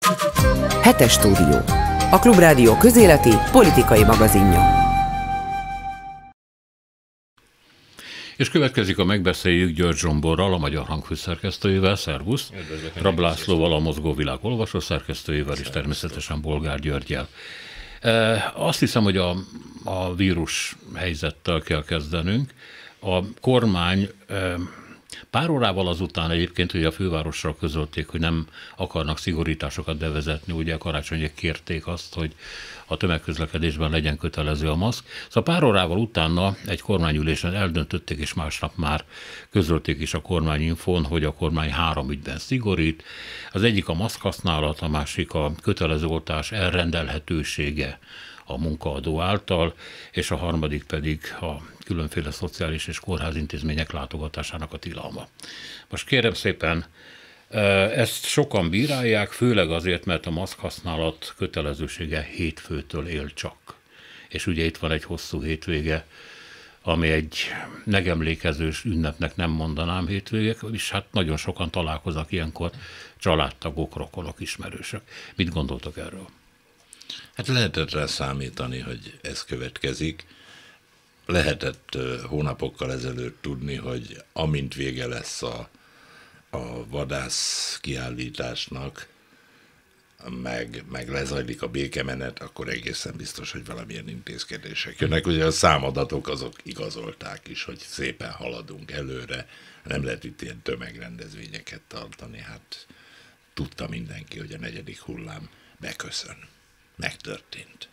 Hetes stúdió. A Klubrádió közéleti, politikai magazinja. És következik a Megbeszéljük György Zsomborral, a Magyar Hang főszerkesztőjével, szervusz, Rab Lászlóval, a Mozgó Világ olvasó szerkesztőjével, és természetesen Bolgár Györggyel. Azt hiszem, hogy a vírus helyzettel kell kezdenünk. A kormány pár órával azután egyébként, hogy a fővárosra közölték, hogy nem akarnak szigorításokat bevezetni, ugye karácsonyék kérték azt, hogy a tömegközlekedésben legyen kötelező a maszk. Szóval pár órával utána egy kormányülésen eldöntötték, és másnap már közölték is a kormányinfón, hogy a kormány 3 ügyben szigorít. Az egyik a maszk használat, a másik a kötelező oltás elrendelhetősége a munkaadó által, és a harmadik pedig a különféle szociális és kórházintézmények látogatásának a tilalma. Most kérem szépen, ezt sokan bírálják, főleg azért, mert a maszk használat kötelezősége hétfőtől él csak. És ugye itt van egy hosszú hétvége, ami egy megemlékezős ünnepnek nem mondanám hétvége, és hát nagyon sokan találkoznak ilyenkor, családtagok, rokonok, ismerősök. Mit gondoltok erről? Hát lehetett rá számítani, hogy ez következik. Lehetett hónapokkal ezelőtt tudni, hogy amint vége lesz a vadász kiállításnak, meg lezajlik a békemenet, akkor egészen biztos, hogy valamilyen intézkedések jönnek. Ugye a számadatok azok igazolták is, hogy szépen haladunk előre, nem lehet itt ilyen tömegrendezvényeket tartani, hát tudta mindenki, hogy a 4. hullám beköszön. Megtörtént.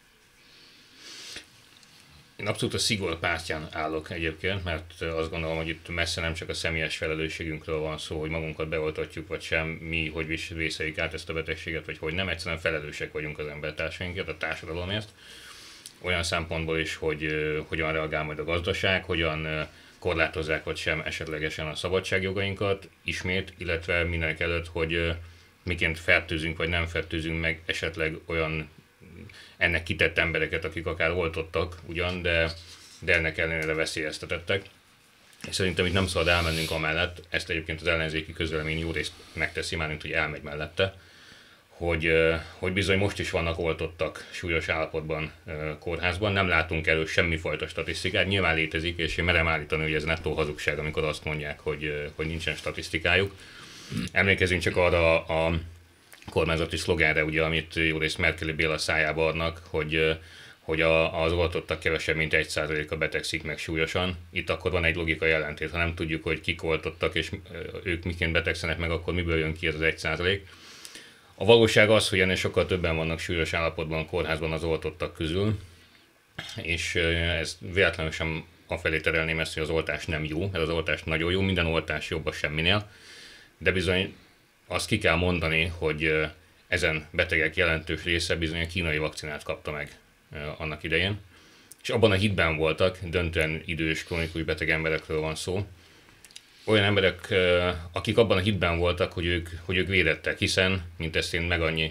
Én abszolút a szigor pártján állok egyébként, mert azt gondolom, hogy itt messze nem csak a személyes felelősségünkről van szó, hogy magunkat beoltatjuk, vagy sem, mi hogy vészeljük át ezt a betegséget, vagy hogy nem, egyszerűen felelősek vagyunk az embertársainkért, a társadalomért. Olyan szempontból is, hogy hogyan reagál majd a gazdaság, hogyan korlátozzák vagy sem esetlegesen a szabadságjogainkat ismét, illetve mindenek előtt, hogy miként fertőzünk vagy nem fertőzünk meg esetleg olyan ennek kitett embereket, akik akár oltottak ugyan, de ennek ellenére veszélyeztetettek. És szerintem itt nem szabad elmennünk amellett, ezt egyébként az ellenzéki közvélemény jó részt megteszi, mármint hogy elmegy mellette, hogy bizony most is vannak oltottak súlyos állapotban kórházban, nem látunk elő semmifajta statisztikát, nyilván létezik, és én merem állítani, hogy ez nettó hazugság, amikor azt mondják, hogy nincsen statisztikájuk. Emlékezzünk csak arra a kormányzati szlogenre, ugye, amit jó részt Merkeli Béla szájába adnak, hogy az oltottak kevesebb, mint 1%-a betegszik meg súlyosan. Itt akkor van egy logikai ellentét, ha nem tudjuk, hogy kik oltottak, és ők miként betegszenek meg, akkor miből jön ki ez az 1%. A valóság az, hogy ennél sokkal többen vannak súlyos állapotban a kórházban az oltottak közül, és ez véletlenül sem afelé terelném ezt, hogy az oltás nem jó, mert az oltás nagyon jó, minden oltás jobb a semminél, de bizony azt ki kell mondani, hogy ezen betegek jelentős része bizony a kínai vakcinát kapta meg annak idején, és abban a hitben voltak, döntően idős, krónikus beteg emberekről van szó, olyan emberek, akik abban a hitben voltak, hogy ők védettek, hiszen, mint ezt én meg annyi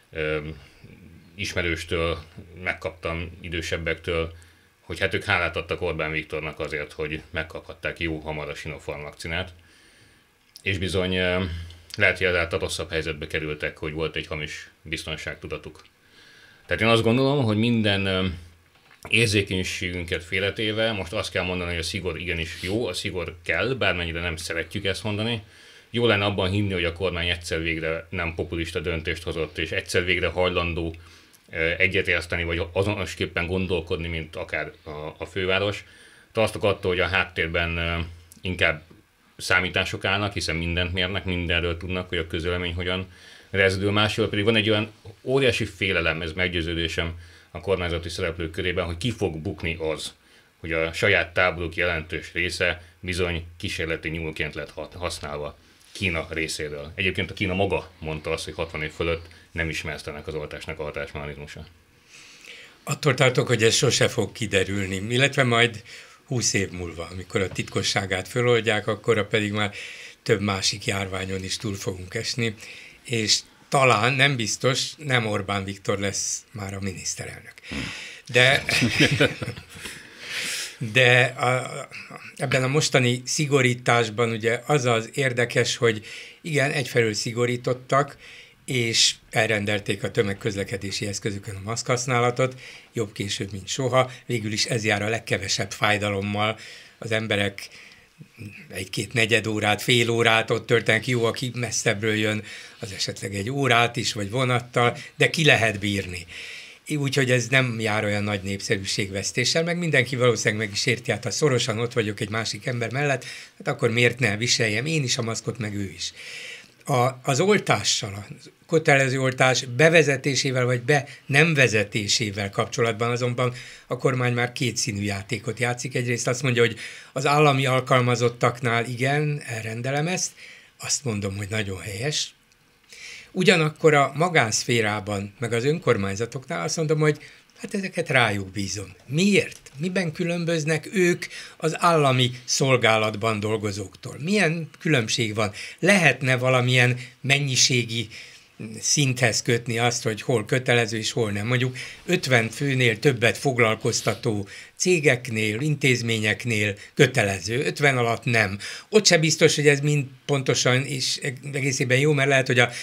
ismerőstől megkaptam, idősebbektől, hogy hát ők hálát adtak Orbán Viktornak azért, hogy megkaphatták jó hamar a Sinopharm vakcinát, és bizony lehet, hogy ezáltal rosszabb helyzetbe kerültek, hogy volt egy hamis biztonságtudatuk. Tehát én azt gondolom, hogy minden érzékenységünket félretéve, most azt kell mondani, hogy a szigor igenis jó, a szigor kell, bármennyire nem szeretjük ezt mondani. Jó lenne abban hinni, hogy a kormány egyszer végre nem populista döntést hozott, és egyszer végre hajlandó egyetérteni, vagy azonosképpen gondolkodni, mint akár a főváros. Tartok attól, hogy a háttérben inkább számítások állnak, hiszen mindent mérnek, mindenről tudnak, hogy a közvélemény hogyan rezdül. Másról pedig van egy olyan óriási félelem, ez meggyőződésem a kormányzati szereplők körében, hogy ki fog bukni az, hogy a saját táboruk jelentős része bizony kísérleti nyúlként lett használva Kína részéről. Egyébként a Kína maga mondta azt, hogy 60 év fölött nem ismertenek az oltásnak a hatásmechanizmusa. Attól tartok, hogy ez sose fog kiderülni, illetve majd 20 év múlva, amikor a titkosságát föloldják, akkor pedig már több másik járványon is túl fogunk esni, és talán, nem biztos, nem Orbán Viktor lesz már a miniszterelnök. De ebben a mostani szigorításban ugye az az érdekes, hogy igen, egyfelől szigorítottak, és elrendelték a tömegközlekedési eszközökön a maszkhasználatot, jobb később, mint soha. Végül is ez jár a legkevesebb fájdalommal. Az emberek egy-két negyed órát, fél órát ott töltenek, jó, aki messzebbről jön, az esetleg egy órát is, vagy vonattal, de ki lehet bírni. Úgyhogy ez nem jár olyan nagy népszerűségvesztéssel, meg mindenki valószínűleg meg is érti, hát ha szorosan ott vagyok egy másik ember mellett, hát akkor miért ne viseljem én is a maszkot, meg ő is. Az oltással, a kötelező oltás bevezetésével vagy be nem vezetésével kapcsolatban azonban a kormány már kétszínű játékot játszik. Egyrészt azt mondja, hogy az állami alkalmazottaknál igen, elrendelem ezt, azt mondom, hogy nagyon helyes. Ugyanakkor a magánszférában, meg az önkormányzatoknál azt mondom, hogy hát ezeket rájuk bízom. Miért? Miben különböznek ők az állami szolgálatban dolgozóktól? Milyen különbség van? Lehetne valamilyen mennyiségi szinthez kötni azt, hogy hol kötelező és hol nem. Mondjuk 50 főnél többet foglalkoztató cégeknél, intézményeknél kötelező, 50 alatt nem. Ott sem biztos, hogy ez mind pontosan és egészében jó, mert lehet, hogy a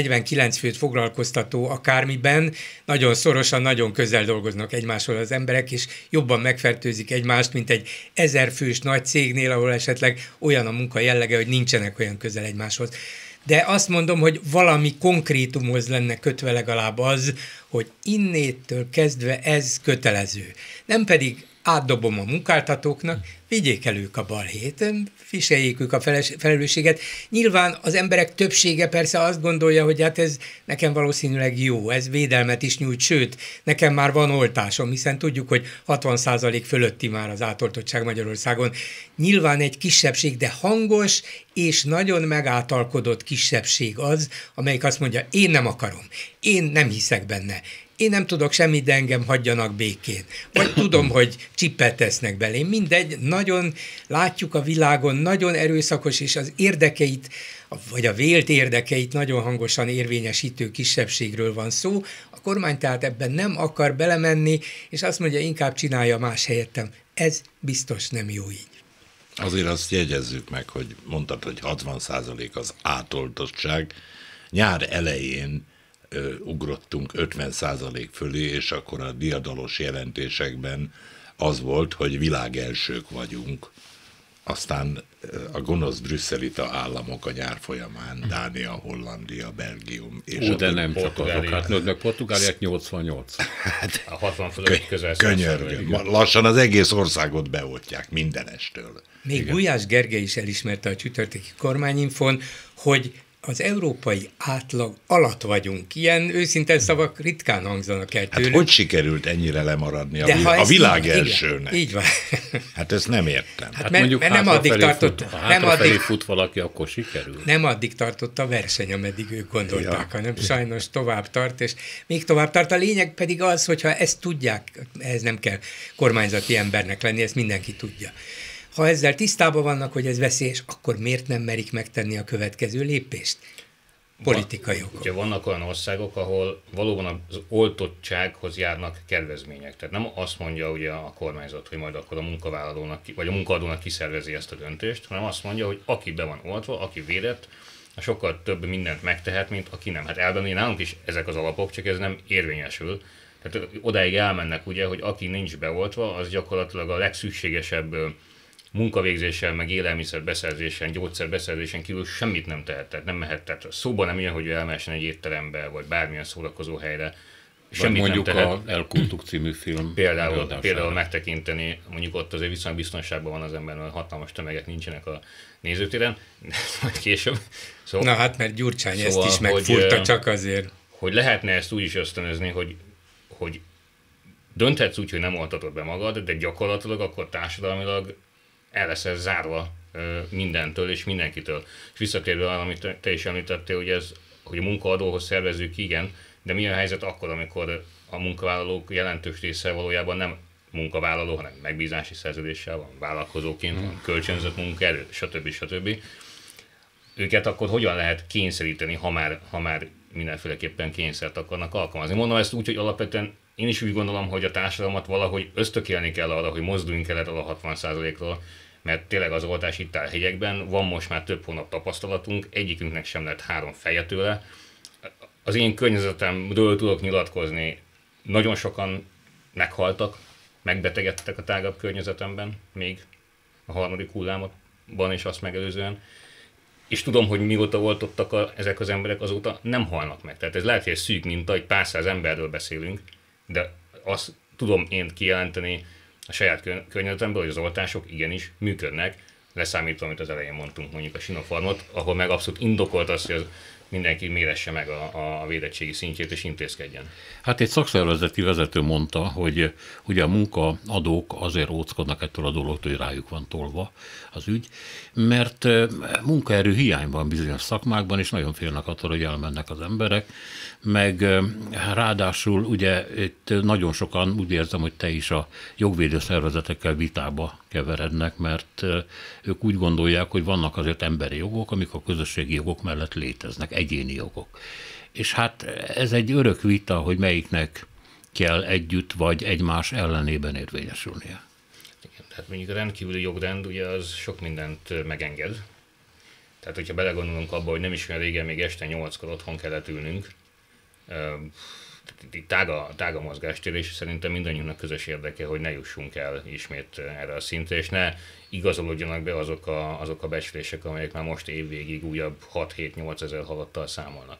49 főt foglalkoztató akármiben nagyon szorosan, nagyon közel dolgoznak egymásról az emberek, és jobban megfertőzik egymást, mint egy 1000 fős nagy cégnél, ahol esetleg olyan a munka jellege, hogy nincsenek olyan közel egymáshoz. De azt mondom, hogy valami konkrétumhoz lenne kötve legalább az, hogy innétől kezdve ez kötelező. Nem pedig átdobom a munkáltatóknak, vigyék el ők a balhét, viseljék ők a felelősséget. Nyilván az emberek többsége persze azt gondolja, hogy hát ez nekem valószínűleg jó, ez védelmet is nyújt, sőt, nekem már van oltásom, hiszen tudjuk, hogy 60% fölötti már az átoltottság Magyarországon. Nyilván egy kisebbség, de hangos és nagyon megáltalkodott kisebbség az, amelyik azt mondja, én nem akarom, én nem hiszek benne, én nem tudok semmit, de engem hagyjanak békén. Vagy tudom, hogy csippet tesznek belém. Mindegy, nagyon látjuk a világon, nagyon erőszakos, és az érdekeit, vagy a vélt érdekeit nagyon hangosan érvényesítő kisebbségről van szó. A kormány tehát ebben nem akar belemenni, és azt mondja, inkább csinálja más helyettem. Ez biztos nem jó így. Azért azt jegyezzük meg, hogy mondtad, hogy 60% az átoltottság. Nyár elején ugrottunk 50% fölé, és akkor a diadalos jelentésekben az volt, hogy világelsők vagyunk. Aztán a gonosz brüsszelita államok a nyár folyamán, Dánia, Hollandia, Belgium és de nem csak azok, hát meg Portugáliát 88. Hát, a 60 fölött közel. Könyörgöm. Lassan az egész országot beoltják mindenestől. Még Gulyás Gergely is elismerte a csütörtöki kormányinfon, hogy az európai átlag alatt vagyunk. Ilyen őszinte szavak ritkán hangzanak el tőlük. Hát hogy sikerült ennyire lemaradni a világ elsőnek? Így van. Hát ezt nem értem. Hát mondjuk mert nem addig tartott. Hátrafelé fut valaki, akkor sikerül. Nem addig tartott a verseny, ameddig ők gondolták, hanem sajnos tovább tart, és még tovább tart. A lényeg pedig az, hogyha ezt tudják, ehhez nem kell kormányzati embernek lenni, ezt mindenki tudja. Ha ezzel tisztában vannak, hogy ez veszélyes, akkor miért nem merik megtenni a következő lépést? Politikai okok. Ugye vannak olyan országok, ahol valóban az oltottsághoz járnak kedvezmények. Tehát nem azt mondja ugye a kormányzat, hogy majd akkor a munkavállalónak, vagy a munkaadónak kiszervezi ezt a döntést, hanem azt mondja, hogy aki be van oltva, aki védett, sokkal több mindent megtehet, mint aki nem. Hát elvenni nálunk is ezek az alapok, csak ez nem érvényesül. Tehát odáig elmennek ugye, hogy aki nincs beoltva, az gyakorlatilag a legszükségesebb munkavégzéssel, meg élelmiszerbeszerzésen, gyógyszerbeszerzésen kívül semmit nem tehet, tehát nem mehet, tehát szóban nem ilyen, hogy elmehessen egy étterembe, vagy bármilyen szórakozó helyre. Semmit mondjuk nem tehet. A Elkultuk című film. Például megtekinteni, mondjuk ott azért viszonylag biztonságban van az ember, mert hatalmas tömegek nincsenek a nézőtéren, de majd később. Szóval, na hát, mert Gyurcsány ezt is megfurta csak azért. Hogy lehetne ezt úgy is ösztönözni, hogy dönthetsz úgy, hogy nem oltatod be magad, de gyakorlatilag akkor társadalmilag el leszel zárva mindentől és mindenkitől. És visszatérve arra, amit te is említettél, hogy a munkaadóhoz szervezzük, igen, de mi a helyzet akkor, amikor a munkavállalók jelentős része valójában nem munkavállaló, hanem megbízási szerződéssel van, vállalkozóként, van kölcsönzött munkaerő, stb. Őket akkor hogyan lehet kényszeríteni, ha már mindenféleképpen kényszert akarnak alkalmazni? Mondom ezt úgy, hogy alapvetően én is úgy gondolom, hogy a társadalmat valahogy ösztökélni kell arra, hogy mozduljunk el erről a 60%-ról, mert tényleg az oltás itt áll hegyekben, van most már több hónap tapasztalatunk, egyikünknek sem lett 3 feje tőle. az én környezetemről tudok nyilatkozni. Nagyon sokan meghaltak, megbetegedtek a tágabb környezetemben, még a harmadik hullámban és azt megelőzően. És tudom, hogy mióta oltottak ezek az emberek, azóta nem halnak meg. Tehát ez lehet, hogy egy szűk minta, egy pár száz emberről beszélünk, de azt tudom én kijelenteni a saját környezetemből, hogy az oltások igenis működnek, leszámítva, amit az elején mondtunk, mondjuk a Sinopharmot, ahol meg abszolút indokolt az, hogy mindenki méresse meg a védettségi szintjét és intézkedjen. Hát egy szakszervezeti vezető mondta, hogy ugye a munkaadók azért óckodnak ettől a dologtól, hogy rájuk van tolva az ügy, mert munkaerő hiány van bizonyos szakmákban, és nagyon félnek attól, hogy elmennek az emberek, meg ráadásul ugye itt nagyon sokan úgy érzem, hogy te is a jogvédő szervezetekkel vitába keverednek, mert ők úgy gondolják, hogy vannak azért emberi jogok, amik a közösségi jogok mellett léteznek, egyéni jogok. És hát ez egy örök vita, hogy melyiknek kell együtt vagy egymás ellenében érvényesülnie. Igen, tehát mondjuk a rendkívüli jogrend ugye az sok mindent megenged. Tehát, hogyha belegondolunk abba, hogy nem is olyan régen, még este 8-kor otthon kellett ülnünk, tága mozgástér, és szerintem mindannyiunknak közös érdeke, hogy ne jussunk el ismét erre a szintre, és ne igazolódjanak be azok a becslések, amelyek már most évvégig újabb 6-7-8 ezer halottal számolnak.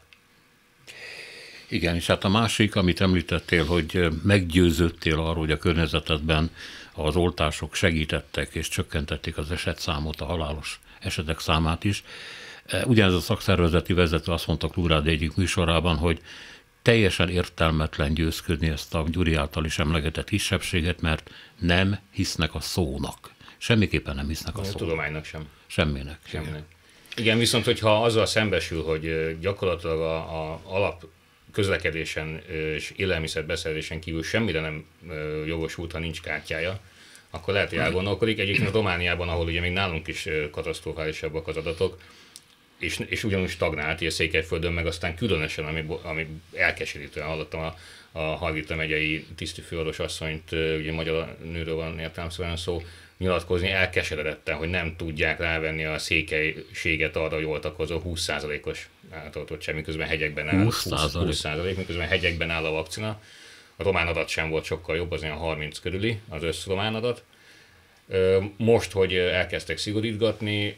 Igen, és hát a másik, amit említettél, hogy meggyőződtél arról, hogy a környezetedben az oltások segítettek és csökkentették az esetszámot, a halálos esetek számát is. Ugyanez a szakszervezeti vezető azt mondta Klubrádió egyik műsorában, hogy teljesen értelmetlen győzködni ezt a Gyuri által is emlegetett kisebbséget, mert nem hisznek a szónak. Semmiképpen nem hisznek a szónak. A tudománynak sem. Semminek. Igen, viszont hogyha azzal szembesül, hogy gyakorlatilag a alap közlekedésen és élelmiszerbeszerzésen kívül semmire nem jogosult, ha nincs kártyája, akkor lehet, hogy elgondolkodik. Egyébként a Romániában, ahol ugye még nálunk is katasztrofálisabbak az adatok, és ugyanúgy stagnált, és Székelyföldön meg aztán különösen, ami elkeserítően hallottam a Hargita megyei tisztifőorvos asszonyt, ugye magyar nőről van értelemszerűen szó, nyilatkozni elkeseredetten, hogy nem tudják rávenni a székelységet arra, hogy oltakozó 20%-os átoltottság, miközben hegyekben áll 20%, miközben hegyekben áll a vakcina. A román adat sem volt sokkal jobb, az olyan 30 körüli, az összromán adat. Most, hogy elkezdtek szigorítgatni,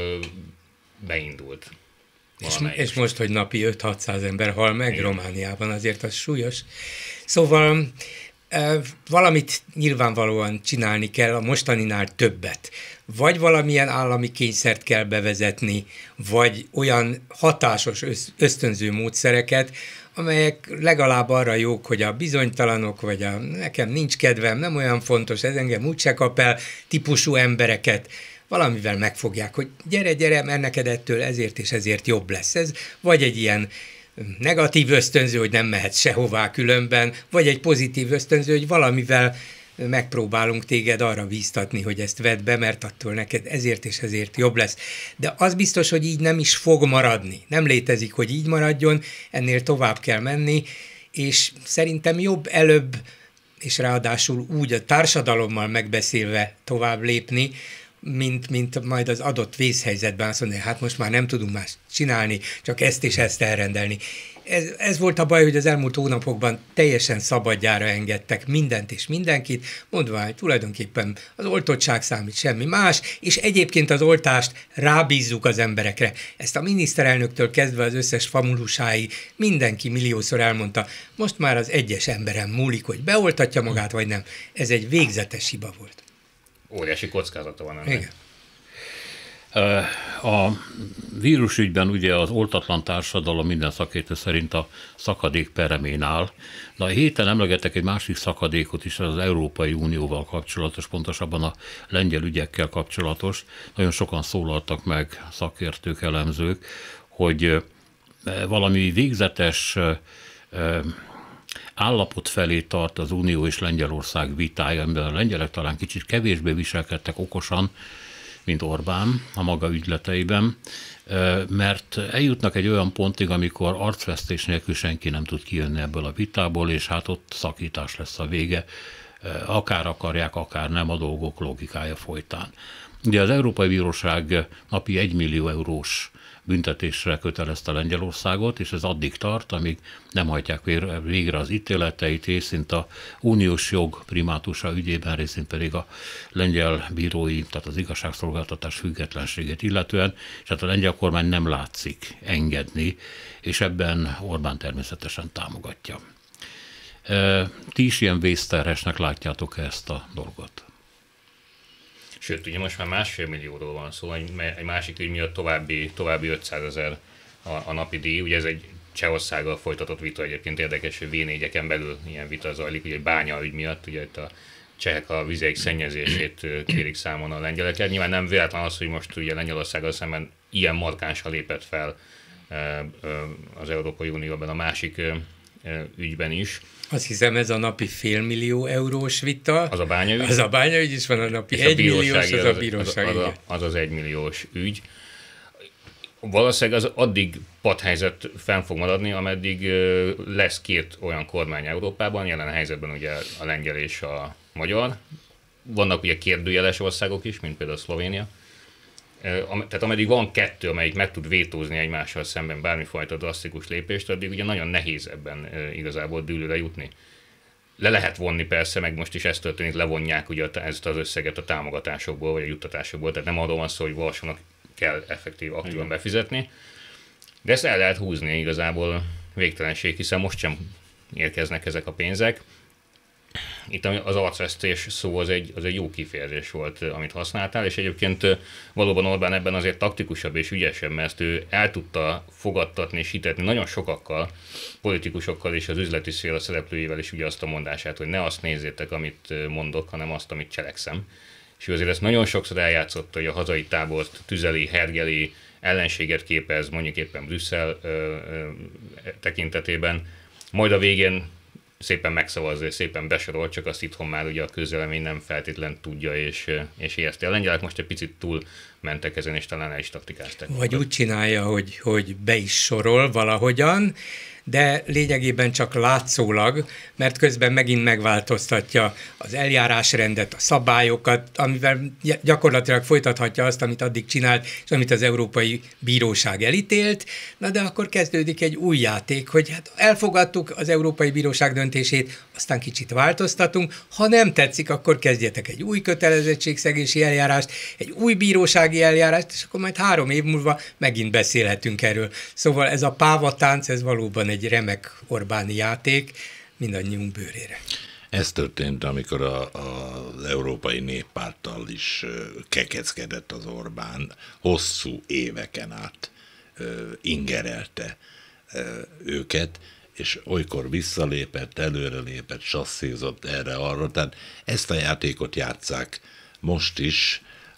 beindult. És most, hogy napi 5-600 ember hal meg Romániában, azért az súlyos. Szóval valamit nyilvánvalóan csinálni kell, a mostaninál többet. Vagy valamilyen állami kényszert kell bevezetni, vagy olyan hatásos ösztönző módszereket, amelyek legalább arra jók, hogy a bizonytalanok, vagy nekem nincs kedvem, nem olyan fontos, ez engem úgyse kap el típusú embereket valamivel megfogják, hogy gyere, mert neked ettől ezért és ezért jobb lesz. Ez vagy egy ilyen negatív ösztönző, hogy nem mehetsz sehová különben, vagy egy pozitív ösztönző, hogy valamivel megpróbálunk téged arra bíztatni, hogy ezt vedd be, mert attól neked ezért és ezért jobb lesz. De az biztos, hogy így nem is fog maradni. Nem létezik, hogy így maradjon, ennél tovább kell menni, és szerintem jobb előbb, és ráadásul úgy a társadalommal megbeszélve tovább lépni, mint majd az adott vészhelyzetben azt mondani, hát most már nem tudunk más csinálni, csak ezt és ezt elrendelni. Ez volt a baj, hogy az elmúlt hónapokban teljesen szabadjára engedtek mindent és mindenkit, mondva, hogy tulajdonképpen az oltottság számít, semmi más, és egyébként az oltást rábízzuk az emberekre. Ezt a miniszterelnöktől kezdve az összes famulusáig mindenki milliószor elmondta, most már az egyes emberen múlik, hogy beoltatja magát, vagy nem. Ez egy végzetes hiba volt. Óriási kockázata van ennek. Igen. A vírusügyben ugye az oltatlan társadalom minden szakértő szerint a szakadék peremén áll. De a héten emlegetek egy másik szakadékot is, az Európai Unióval kapcsolatos, pontosabban a lengyel ügyekkel kapcsolatos. Nagyon sokan szólaltak meg szakértők, elemzők, hogy valami végzetes állapot felé tart az Unió és Lengyelország vitája, amiben a lengyelek talán kicsit kevésbé viselkedtek okosan, mint Orbán a maga ügyleteiben, mert eljutnak egy olyan pontig, amikor arcvesztés nélkül senki nem tud kijönni ebből a vitából, és hát ott szakítás lesz a vége, akár akarják, akár nem a dolgok logikája folytán. Ugye az Európai Bíróság napi 1 millió eurós büntetésre kötelezte Lengyelországot, és ez addig tart, amíg nem hajtják végre az ítéleteit, részint a uniós jog primátusa ügyében, részint pedig a lengyel bírói, tehát az igazságszolgáltatás függetlenségét illetően, és hát a lengyel kormány nem látszik engedni, és ebben Orbán természetesen támogatja. Ti is ilyen vészterhesnek látjátok ezt a dolgot? Sőt, ugye most már 1,5 millióról van szó, egy másik ügy miatt további 500 000 a napi díj. Ugye ez egy Csehországgal folytatott vita, egyébként érdekes, hogy V4-eken belül ilyen vita zajlik, ugye egy bánya ügy miatt, ugye itt a csehek a vizeik szennyezését kérik számon a lengyeleket. Nyilván nem véletlen az, hogy most ugye Lengyelországgal szemben ilyen markánsan lépett fel az Európai Unióban a másik ügyben is. Azt hiszem, ez a napi $500 000 vita. Az a bányaügy. Az a bányaügy is van, a napi 1 milliós, az a bíróság. Az az 1 milliós ügy. Valószínűleg az addig padhelyzet fenn fog maradni, ameddig lesz két olyan kormány Európában, jelen helyzetben ugye a lengyel és a magyar. Vannak ugye kérdőjeles országok is, mint például Szlovénia. Tehát ameddig van kettő, amelyik meg tud vétózni egymással szemben bármifajta drasztikus lépést, addig ugye nagyon nehéz ebben igazából dűlőre jutni. Le lehet vonni persze, meg most is ez történik, levonják ugye ezt az összeget a támogatásokból, vagy a juttatásokból, tehát nem arról van szó, hogy valósónak kell effektív aktívan befizetni, de ezt el lehet húzni igazából végtelenség, hiszen most sem érkeznek ezek a pénzek. Itt az arcvesztés szó az egy jó kifejezés volt, amit használtál, és egyébként valóban Orbán ebben azért taktikusabb és ügyesebb, mert ő el tudta fogadtatni és hitetni nagyon sokakkal, politikusokkal és az üzleti szféra szereplőivel is ugye azt a mondását, hogy ne azt nézzétek, amit mondok, hanem azt, amit cselekszem. És ő azért ezt nagyon sokszor eljátszotta, hogy a hazai tábort tüzeli, hergeli, ellenséget képez, mondjuk éppen Brüsszel tekintetében, majd a végén szépen megszavazza, szépen besorol, csak azt itthon már ugye a közvélemény nem feltétlen tudja és érti. A lengyelek most egy picit túl mentek ezen, és talán el is taktikázták. Vagy úgy csinálja, hogy be is sorol valahogyan, de lényegében csak látszólag, mert közben megint megváltoztatja az eljárásrendet, a szabályokat, amivel gyakorlatilag folytathatja azt, amit addig csinált, és amit az Európai Bíróság elítélt. Na de akkor kezdődik egy új játék, hogy hát elfogadtuk az Európai Bíróság döntését, aztán kicsit változtatunk, ha nem tetszik, akkor kezdjetek egy új kötelezettségszegési eljárást, egy új bírósági eljárást, és akkor majd 3 év múlva megint beszélhetünk erről. Szóval ez a pávatánc, ez valóban egy remek Orbáni játék mindannyiunk bőrére. Ez történt, amikor az Európai Néppárttal is kekeckedett az Orbán, hosszú éveken át ingerelte őket, és olykor visszalépett, előrelépett, sasszízott erre-arra, tehát ezt a játékot játsszák most is.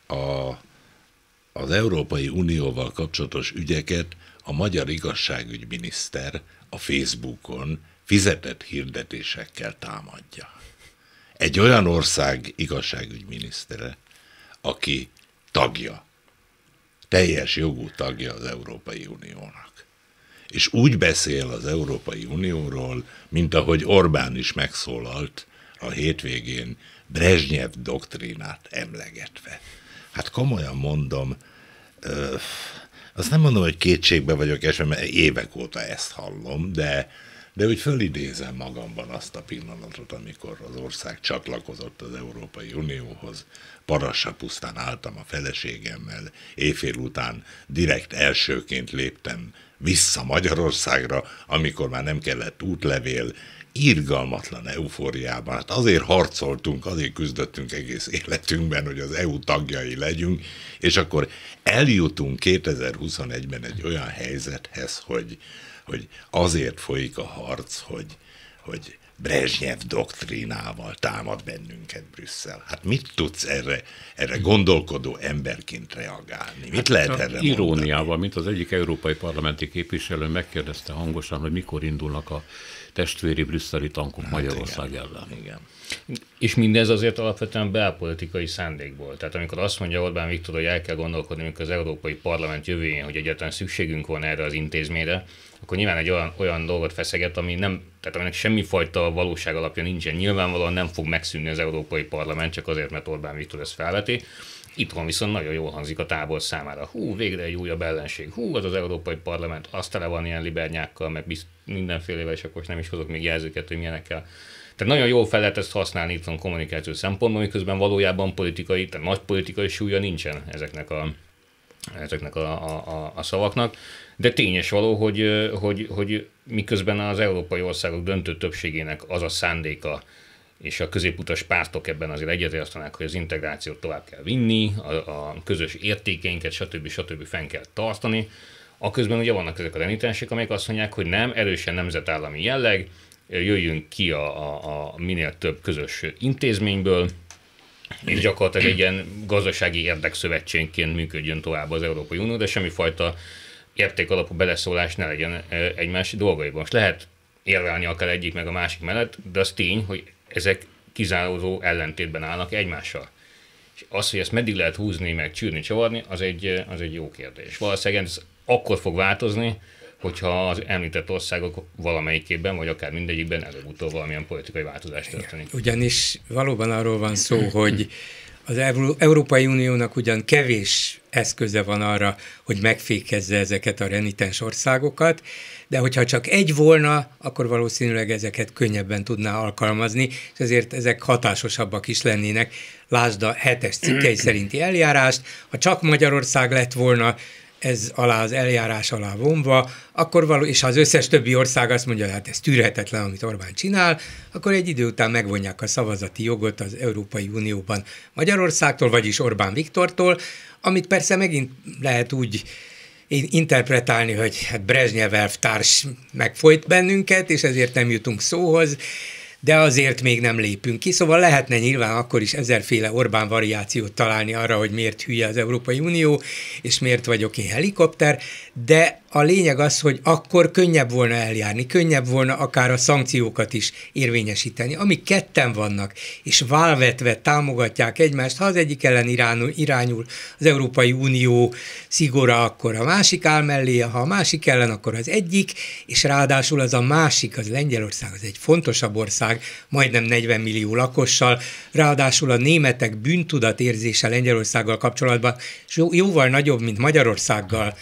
Az Európai Unióval kapcsolatos ügyeket a magyar igazságügyminiszter a Facebookon fizetett hirdetésekkel támadja. Egy olyan ország igazságügyminisztere, aki tagja, teljes jogú tagja az Európai Uniónak. És úgy beszél az Európai Unióról, mint ahogy Orbán is megszólalt a hétvégén Brezsnyev doktrínát emlegetve. Hát komolyan mondom, azt nem mondom, hogy kétségbe vagyok esve, mert évek óta ezt hallom, de úgy fölidézem magamban azt a pillanatot, amikor az ország csatlakozott az Európai Unióhoz. Parassa pusztán álltam a feleségemmel, éjfél után direkt elsőként léptem vissza Magyarországra, amikor már nem kellett útlevél, irgalmatlan eufóriában. Hát azért harcoltunk, azért küzdöttünk egész életünkben, hogy az EU tagjai legyünk, és akkor eljutunk 2021-ben egy olyan helyzethez, hogy azért folyik a harc, hogy Brezsnyev doktrínával támad bennünket Brüsszel. Hát mit tudsz erre gondolkodó emberként reagálni? Mit lehet erre iróniával, mondani? mint az egyik európai parlamenti képviselő megkérdezte hangosan, hogy mikor indulnak a testvéri brüsszeli tankok Magyarország ellen. Igen. És mindez azért alapvetően belpolitikai szándékból. Tehát amikor azt mondja Orbán Viktor, hogy el kell gondolkodni, amikor az Európai Parlament jövőjén, hogy egyáltalán szükségünk van erre az intézményre, akkor nyilván egy olyan dolgot feszeget, tehát aminek semmifajta valóság alapja nincsen. Nyilvánvalóan nem fog megszűnni az Európai Parlament, csak azért, mert Orbán Viktor ezt felveti. Itthon viszont nagyon jól hangzik a tábor számára. Hú, végre egy újabb ellenség. Hú, az Európai Parlament, azt tele van ilyen libernyákkal, meg mindenfélevel, és akkor nem is hozok még jelzőket, hogy milyenekkel. Tehát nagyon jól fel lehet ezt használni itthon kommunikáció szempontból, miközben valójában politikai, tehát nagy politikai súlya nincsen ezeknek a szavaknak. De tényes való, hogy miközben az európai országok döntő többségének az a szándéka, és a középutas pártok ebben azért egyetértenek, hogy az integrációt tovább kell vinni, a közös értékeinket, stb. Fenn kell tartani. Aközben ugye vannak ezek a renitensek, amelyek azt mondják, hogy nem, erősen nemzetállami jelleg, jöjjünk ki a minél több közös intézményből, és gyakorlatilag egy ilyen gazdasági érdekszövetségként működjön tovább az Európai Unió, de semmifajta értékalapú beleszólás ne legyen egymás dolgaiban. Most lehet érvelni akár egyik meg a másik mellett, de az tény, hogy ezek kizáró ellentétben állnak egymással. És az, hogy ezt meddig lehet húzni, meg csűrni, csavarni, az egy jó kérdés. Valószínűleg ez akkor fog változni, hogyha az említett országok valamelyikében, vagy akár mindegyikben előbb-utóbb valamilyen politikai változást történik. Ugyanis valóban arról van szó, hogy az Európai Uniónak ugyan kevés eszköze van arra, hogy megfékezze ezeket a renitens országokat, de hogyha csak egy volna, akkor valószínűleg ezeket könnyebben tudná alkalmazni, és ezért ezek hatásosabbak is lennének. Lásd a 7-es cikkei szerinti eljárást, ha csak Magyarország lett volna ez alá, az eljárás alá vonva, akkor és ha az összes többi ország azt mondja, hát ez tűrhetetlen, amit Orbán csinál, akkor egy idő után megvonják a szavazati jogot az Európai Unióban Magyarországtól, vagyis Orbán Viktortól, amit persze megint lehet úgy interpretálni, hogy hát Brezsnyev elvtárs megfojt bennünket, és ezért nem jutunk szóhoz, de azért még nem lépünk ki. Szóval lehetne nyilván akkor is ezerféle Orbán variációt találni arra, hogy miért hülye az Európai Unió, és miért vagyok én helikopter, de a lényeg az, hogy akkor könnyebb volna eljárni, könnyebb volna akár a szankciókat is érvényesíteni. Amik ketten vannak, és válvetve támogatják egymást, ha az egyik ellen irányul az Európai Unió szigora, akkor a másik áll mellé, ha a másik ellen, akkor az egyik, és ráadásul az a másik, az Lengyelország, az egy fontosabb ország, majdnem 40 millió lakossal, ráadásul a németek bűntudatérzése Lengyelországgal kapcsolatban jóval nagyobb, mint Magyarországgal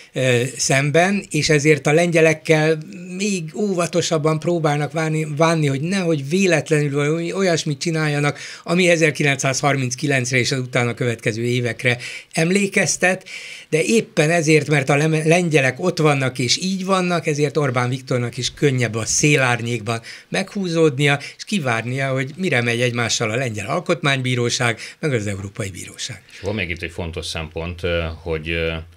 szemben, és ezért a lengyelekkel még óvatosabban próbálnak vánni, hogy nehogy véletlenül olyasmit csináljanak, ami 1939-re és az utána következő évekre emlékeztet, de éppen ezért, mert a lengyelek ott vannak és így vannak, ezért Orbán Viktornak is könnyebb a szélárnyékban meghúzódnia, és kivárnia, hogy mire megy egymással a Lengyel Alkotmánybíróság, meg az Európai Bíróság. És van még itt egy fontos szempont, hogy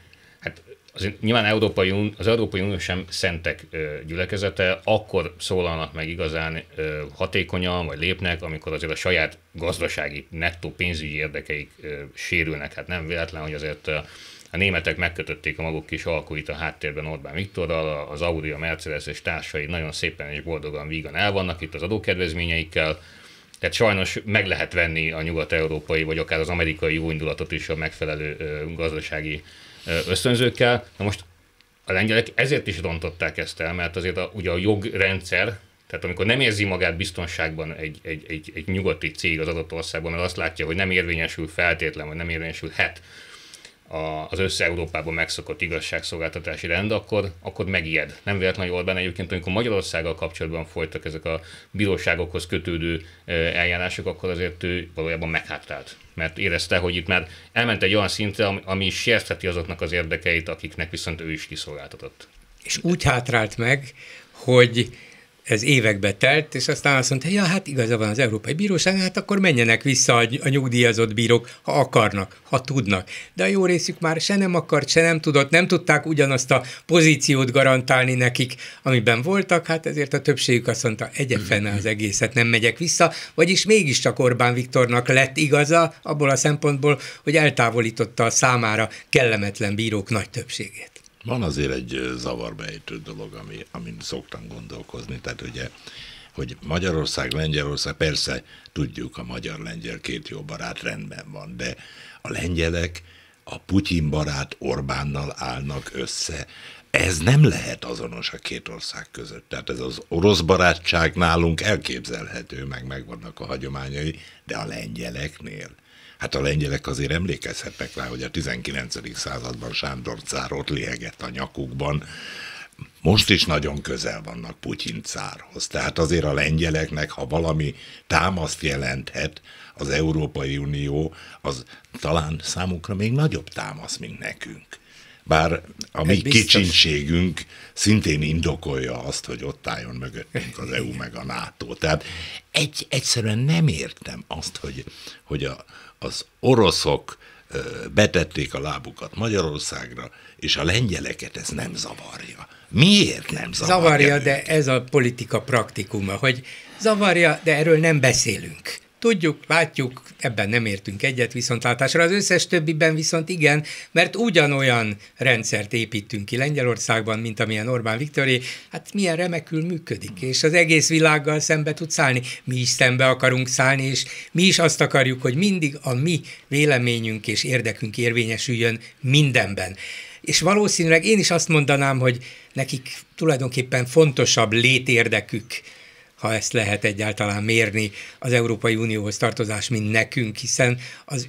nyilván az Európai Unió sem szentek gyülekezete, akkor szólalnak meg igazán hatékonyan, vagy lépnek, amikor azért a saját gazdasági, nettó pénzügyi érdekeik sérülnek. Hát nem véletlen, hogy azért a németek megkötötték a maguk kis alkuit a háttérben Orbán Viktorral, az Audi, a Mercedes és társai nagyon szépen és boldogan, vígan el vannak itt az adókedvezményeikkel. Tehát sajnos meg lehet venni a nyugat-európai, vagy akár az amerikai jó indulatot is a megfelelő gazdasági ösztönzőkkel. Na most a lengyelek ezért is rontották ezt el, mert azért ugye a jogrendszer, tehát amikor nem érzi magát biztonságban egy nyugati cég az adott országban, mert azt látja, hogy nem érvényesül feltétlen, vagy nem érvényesülhet az össze-Európában megszokott igazságszolgáltatási rend, akkor megijed. Nem véletlen, hogy Orbán egyébként, amikor Magyarországgal kapcsolatban folytak ezek a bíróságokhoz kötődő eljárások, akkor azért ő valójában meghátrált. Mert érezte, hogy itt már elment egy olyan szintre, ami sértheti azoknak az érdekeit, akiknek viszont ő is kiszolgáltatott. És úgy hátrált meg, hogy ez évekbe telt, és aztán azt mondta, ja, hát igaza van az Európai Bíróság, hát akkor menjenek vissza a nyugdíjazott bírók, ha akarnak, ha tudnak. De a jó részük már se nem akart, se nem tudott, nem tudták ugyanazt a pozíciót garantálni nekik, amiben voltak, hát ezért a többségük azt mondta, egye fenne az egészet, nem megyek vissza, vagyis mégiscsak Orbán Viktornak lett igaza abból a szempontból, hogy eltávolította a számára kellemetlen bírók nagy többségét. Van azért egy zavarba ejtő dolog, amin szoktam gondolkozni, tehát ugye, hogy Magyarország, Lengyelország, persze tudjuk, a magyar-lengyel két jó barát rendben van, de a lengyelek a Putyin barát Orbánnal állnak össze. Ez nem lehet azonos a két ország között. Tehát ez az orosz barátság nálunk elképzelhető, megvannak a hagyományai, de a lengyeleknél. Hát a lengyelek azért emlékezhetnek rá, hogy a 19. században Sándor cár ott liegett a nyakukban. Most is nagyon közel vannak Putyin cárhoz. Tehát azért a lengyeleknek, ha valami támaszt jelenthet az Európai Unió, az talán számukra még nagyobb támasz, mint nekünk. Bár a mi kicsinségünk szintén indokolja azt, hogy ott álljon mögöttünk az EU meg a NATO. Tehát egyszerűen nem értem azt, hogy az oroszok betették a lábukat Magyarországra, és a lengyeleket ez nem zavarja. Miért nem zavarja? Zavarja, de ez a politika praktikuma, hogy zavarja, de erről nem beszélünk. Tudjuk, látjuk, ebben nem értünk egyet viszontlátásra, az összes többiben viszont igen, mert ugyanolyan rendszert építünk ki Lengyelországban, mint amilyen Orbán Viktoré, hát milyen remekül működik, és az egész világgal szembe tud szállni. Mi is szembe akarunk szállni, és mi is azt akarjuk, hogy mindig a mi véleményünk és érdekünk érvényesüljön mindenben. És valószínűleg én is azt mondanám, hogy nekik tulajdonképpen fontosabb létérdekük, ha ezt lehet egyáltalán mérni, az Európai Unióhoz tartozás, mint nekünk, hiszen az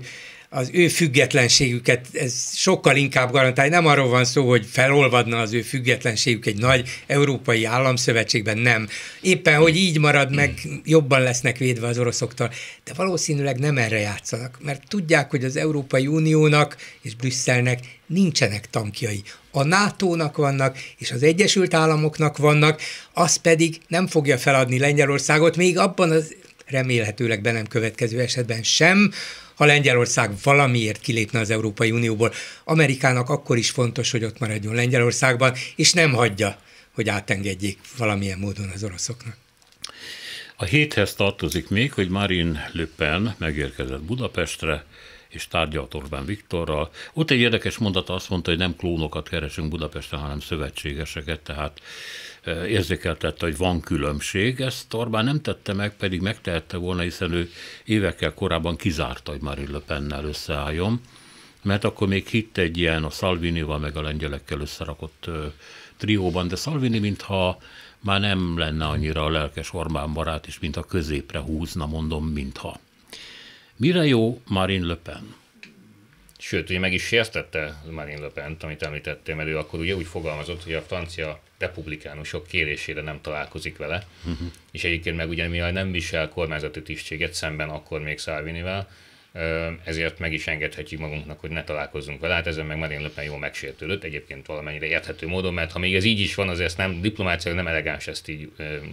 ő függetlenségüket ez sokkal inkább garantálja. Nem arról van szó, hogy felolvadna az ő függetlenségük egy nagy európai államszövetségben, nem. Éppen, hogy így marad meg, jobban lesznek védve az oroszoktól, de valószínűleg nem erre játszanak, mert tudják, hogy az Európai Uniónak és Brüsszelnek nincsenek tankjai. A NATO-nak vannak, és az Egyesült Államoknak vannak, az pedig nem fogja feladni Lengyelországot, még abban az remélhetőleg be nem következő esetben sem, ha Lengyelország valamiért kilépne az Európai Unióból. Amerikának akkor is fontos, hogy ott maradjon Lengyelországban, és nem hagyja, hogy átengedjék valamilyen módon az oroszoknak. A héthez tartozik még, hogy Marine Le Pen megérkezett Budapestre, és tárgyalt Orbán Viktorral. Ott egy érdekes mondata, azt mondta, hogy nem klónokat keresünk Budapesten, hanem szövetségeseket, tehát érzékeltette, hogy van különbség. Ezt Orbán nem tette meg, pedig megtehette volna, hiszen ő évekkel korábban kizárta, hogy Marine Le Pennel összeálljon, mert akkor még hitt egy ilyen a Salvinival meg a lengyelekkel összerakott trióban, de Salvini mintha már nem lenne annyira a lelkes Orbán barát, és mintha középre húzna, mondom, mintha. Mire jó Marine Le Pen? Sőt, ugye meg is sértette Marine Le Pent, amit említettél, mert ő akkor ugye úgy fogalmazott, hogy a francia republikánusok kérésére nem találkozik vele, és egyébként meg ugye mivel nem visel kormányzati tisztséget szemben akkor még Salvinivel, ezért meg is engedhetjük magunknak, hogy ne találkozzunk vele. Hát ezen meg Marine Le Pen jól megsértődött, egyébként valamennyire érthető módon, mert ha még ez így is van, azért nem diplomáciailag nem elegáns ezt így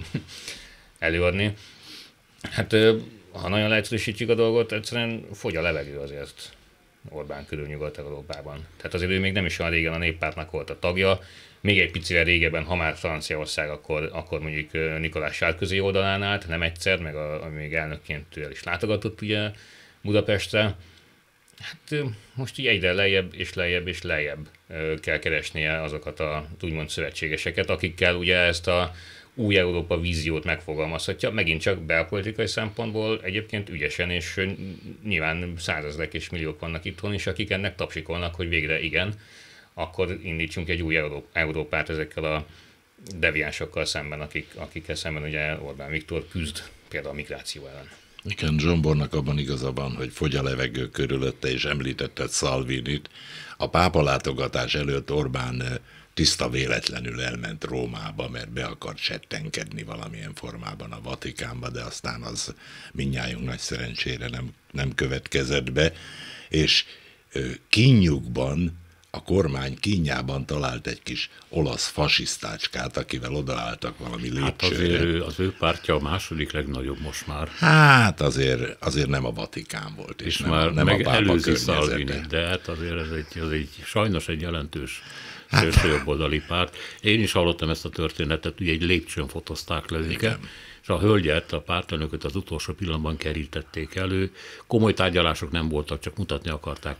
előadni. Hát ha nagyon leegyszerűsítjük a dolgot, egyszerűen fogy a levegő azért Orbán körül Nyugat-Európában. Tehát azért ő még nem is olyan régen a Néppártnak volt a tagja, még egy picivel régebben, ha már Franciaország, akkor mondjuk Nicolas Sarkozy oldalán állt, nem egyszer, meg még elnökként el is látogatott ugye Budapestre. Hát most így egyre lejjebb és lejjebb és lejjebb kell keresnie azokat a úgymond szövetségeseket, akikkel ugye ezt a új Európa víziót megfogalmazhatja, megint csak belpolitikai szempontból egyébként ügyesen, és nyilván százezrek és milliók vannak itthon is, akik ennek tapsikolnak, hogy végre igen, akkor indítsunk egy új Európát ezekkel a deviánsokkal szemben, akikkel szemben ugye Orbán Viktor küzd, például a migráció ellen. Igen, Zsombornak abban igaza van, hogy fogy a levegő körülötte, és említetted Salvinit. A pápa látogatás előtt Orbán tiszta véletlenül elment Rómába, mert be akart settenkedni valamilyen formában a Vatikánba, de aztán az mindnyájunk nagy szerencsére nem következett be, és kínjukban, a kormány kínjában talált egy kis olasz fasisztácskát, akivel odaálltak valami lépcsőre. Hát azért az ő pártja a második legnagyobb most már. Hát azért nem a Vatikán volt. És nem már nem meg a pápa előzi Salvini, környezete. de hát azért ez egy sajnos egy jelentős szélsőjobboldali párt. Én is hallottam ezt a történetet, ugye egy lépcsőn fotózták le őket, és a hölgyet, a pártelnököt az utolsó pillanatban kerítették elő. Komoly tárgyalások nem voltak, csak mutatni akarták,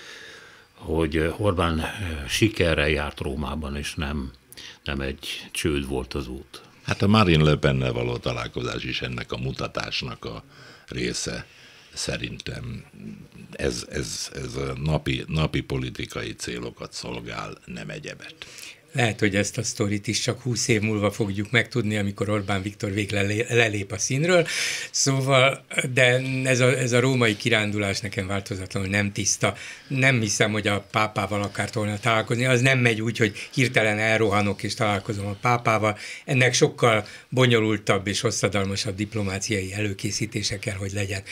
hogy Orbán sikerrel járt Rómában, és nem egy csőd volt az út. Hát a Marine Le Pennel való találkozás is ennek a mutatásnak a része. Szerintem ez a napi politikai célokat szolgál, nem egyebet. Lehet, hogy ezt a sztorit is csak 20 év múlva fogjuk megtudni, amikor Orbán Viktor végre lelép a színről. Szóval, de ez a római kirándulás nekem változatlanul nem tiszta. Nem hiszem, hogy a pápával akart volna találkozni. Az nem megy úgy, hogy hirtelen elrohanok és találkozom a pápával. Ennek sokkal bonyolultabb és hosszadalmasabb diplomáciai előkészítése kell, hogy legyen.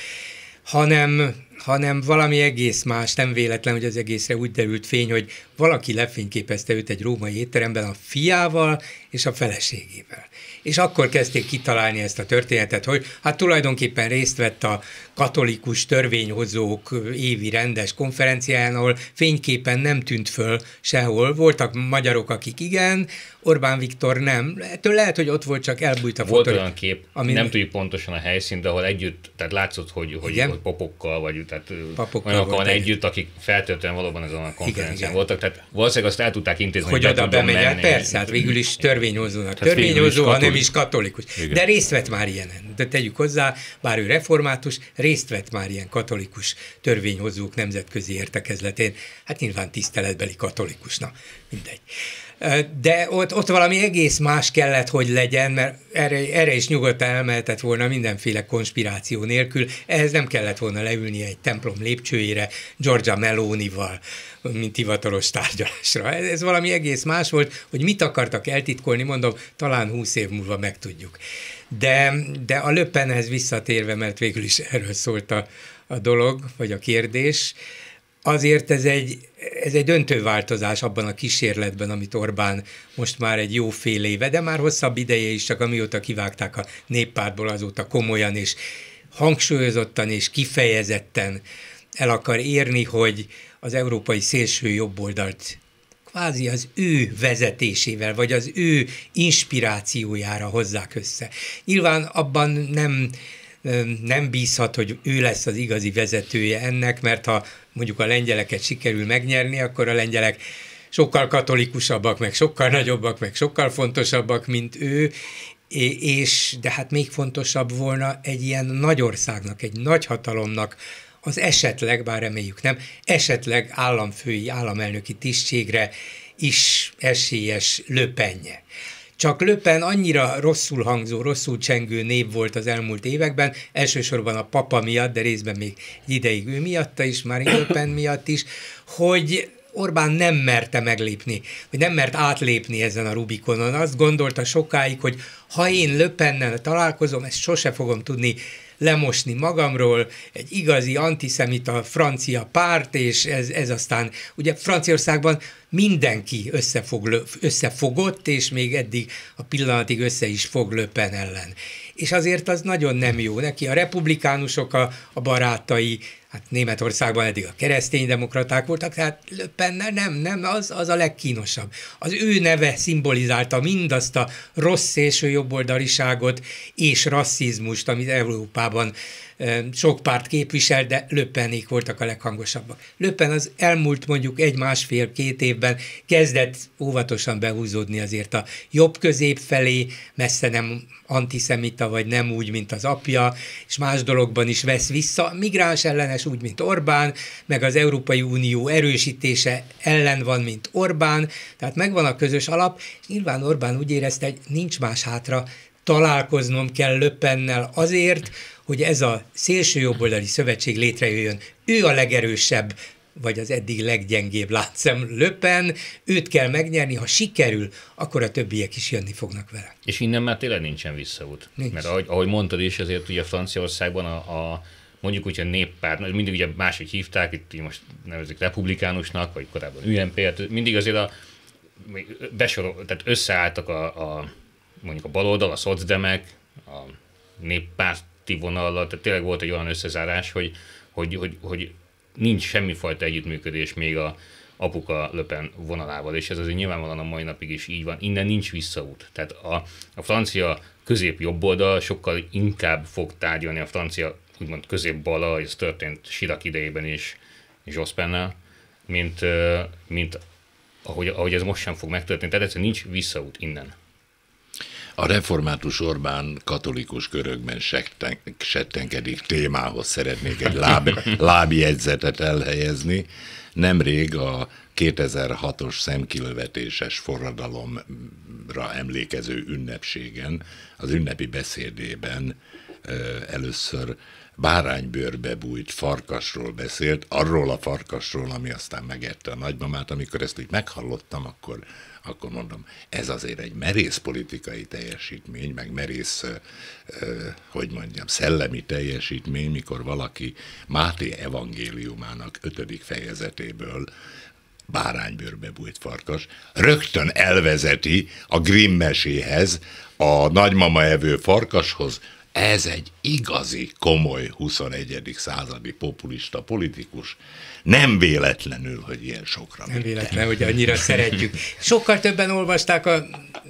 Hanem valami egész más, nem véletlen, hogy az egészre úgy derült fény, hogy valaki lefényképezte őt egy római étteremben a fiával és a feleségével. És akkor kezdték kitalálni ezt a történetet, hogy hát tulajdonképpen részt vett a katolikus törvényhozók évi rendes konferenciáján, ahol fényképen nem tűnt föl sehol. Voltak magyarok, akik igen, Orbán Viktor nem. Lehet, hogy ott volt, csak elbújt a fotó. Volt olyan kép, nem tudjuk pontosan a helyszínt, de ahol együtt, tehát látszott, hogy popokkal, vagy tehát olyanokkal együtt, akik feltétlenül valóban ezen a konferencián voltak. Tehát valószínűleg azt el tudták intézni, hogy oda bemegy. Persze, hát végül is törvényhozónak. Törvényhozó, hanem is katolikus. Igen. De részt vett már ilyenen. De tegyük hozzá, bár ő református, részt vett már ilyen katolikus törvényhozók nemzetközi értekezletén. Hát nyilván tiszteletbeli katolikusnak. Mindegy. De ott valami egész más kellett, hogy legyen, mert erre is nyugodtan elmehetett volna mindenféle konspiráció nélkül. Ehhez nem kellett volna leülnie egy templom lépcsőjére Giorgia Melonival, mint hivatalos tárgyalásra. Ez valami egész más volt, hogy mit akartak eltitkolni, mondom, talán 20 év múlva megtudjuk. De a Le Penhez visszatérve, mert végül is erről szólt a dolog, vagy a kérdés, azért ez egy döntő változás abban a kísérletben, amit Orbán most már egy jó fél éve, de már hosszabb ideje is, csak amióta kivágták a Néppártból, azóta komolyan és hangsúlyozottan és kifejezetten el akar érni, hogy az európai szélső jobboldalt kvázi az ő vezetésével, vagy az ő inspirációjára hozzák össze. Nyilván abban nem bízhat, hogy ő lesz az igazi vezetője ennek, mert ha mondjuk a lengyeleket sikerül megnyerni, akkor a lengyelek sokkal katolikusabbak, meg sokkal nagyobbak, meg sokkal fontosabbak, mint ő, de hát még fontosabb volna egy ilyen nagy országnak, egy nagy hatalomnak az esetleg, bár reméljük nem, esetleg államfői, államelnöki tisztségre is esélyes Le Penje. Csak Le Pen annyira rosszul hangzó, rosszul csengő név volt az elmúlt években, elsősorban a papa miatt, de részben még egy ideig ő miatta is, Marine Le Pen miatt is, hogy Orbán nem merte meglépni, vagy nem mert átlépni ezen a Rubikonon. Azt gondolta sokáig, hogy ha én Le Pennel találkozom, ezt sose fogom tudni lemosni magamról, egy igazi antiszemita francia párt, és ez aztán, ugye Franciaországban mindenki összefogott, és még eddig a pillanatig össze is fog Le Pen ellen. És azért az nagyon nem jó neki. A republikánusok a barátai, hát Németországban eddig a kereszténydemokraták voltak, tehát Le Pennel nem, az a legkínosabb. Az ő neve szimbolizálta mindazt a rossz szélső jobboldaliságot és rasszizmust, amit Európában sok párt képvisel, de Le Penék voltak a leghangosabbak. Le Pen az elmúlt mondjuk 1,5-2 évben kezdett óvatosan behúzódni azért a jobb közép felé, messze nem antiszemita, vagy nem úgy, mint az apja, és más dologban is vesz vissza. Migráns ellenes úgy, mint Orbán, meg az Európai Unió erősítése ellen van, mint Orbán, tehát megvan a közös alap, és nyilván Orbán úgy érezte, hogy nincs más hátra, találkoznom kell Le Pennel azért, hogy ez a szélsőjobboldali szövetség létrejöjjön. Ő a legerősebb, vagy az eddig leggyengébb láncszem Le Pen, őt kell megnyerni, ha sikerül, akkor a többiek is jönni fognak vele. És innen már tényleg nincsen visszaút. Nincs. Mert ahogy mondtad is, azért ugye Franciaországban mondjuk úgy a Néppárt, mindig ugye máshogy hívták, itt most nevezik republikánusnak, vagy korábban UMP-t, mindig azért tehát összeálltak mondjuk a baloldal, a szocdemek, a néppárti vonallal, tehát tényleg volt egy olyan összezárás, hogy nincs semmifajta együttműködés még a apuka Le Pen vonalával, és ez azért nyilvánvalóan a mai napig is így van. Innen nincs visszaút. Tehát a francia közép-jobboldal sokkal inkább fog tárgyalni a francia úgymond közép-bala, ez történt Chirac idejében is, és Jospennel, mint ahogy ez most sem fog megtörténni. Tehát egyszerűen nincs visszaút innen. A református Orbán katolikus körökben settenkedik témához szeretnék egy lábjegyzetet elhelyezni. Nemrég a 2006-os szemkilövetéses forradalomra emlékező ünnepségen, az ünnepi beszédében először báránybőrbe bújt farkasról beszélt, arról a farkasról, ami aztán megette a nagymamát. Amikor ezt úgy meghallottam, akkor mondom, ez azért egy merész politikai teljesítmény, meg merész, hogy mondjam, szellemi teljesítmény, mikor valaki Máté evangéliumának 5. fejezetéből báránybőrbe bújt farkas rögtön elvezeti a Grimm meséhez, a nagymama evő farkashoz. Ez egy igazi, komoly 21. századi populista politikus. Nem véletlenül, hogy ilyen sokra. Nem véletlen, hogy annyira szeretjük. Sokkal többen olvasták a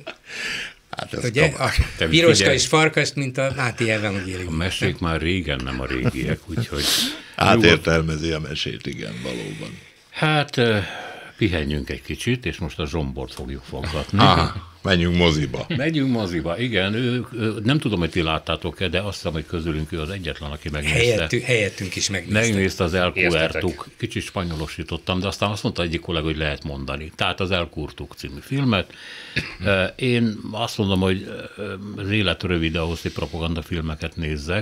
Piroska és Farkast, mint a Máté evangélium. A mesék már régen nem a régiek, úgyhogy... Átértelmezi a mesét, igen, valóban. Hát pihenjünk egy kicsit, és most a Zsombort fogjuk foggatni. Menjünk moziba. Megyünk moziba, igen. Nem tudom, hogy ti láttátok-e, de azt hiszem, hogy közülünk ő az egyetlen, aki megnézte. Helyettünk is megnézte. Megnézte az El Curtuk. Kicsit spanyolosítottam, de aztán azt mondta egyik kollega, hogy lehet mondani. Tehát az El Curtuk című filmet. Én azt mondom, hogy az élet rövid ahhoz, hogy propagandafilmeket nézzek,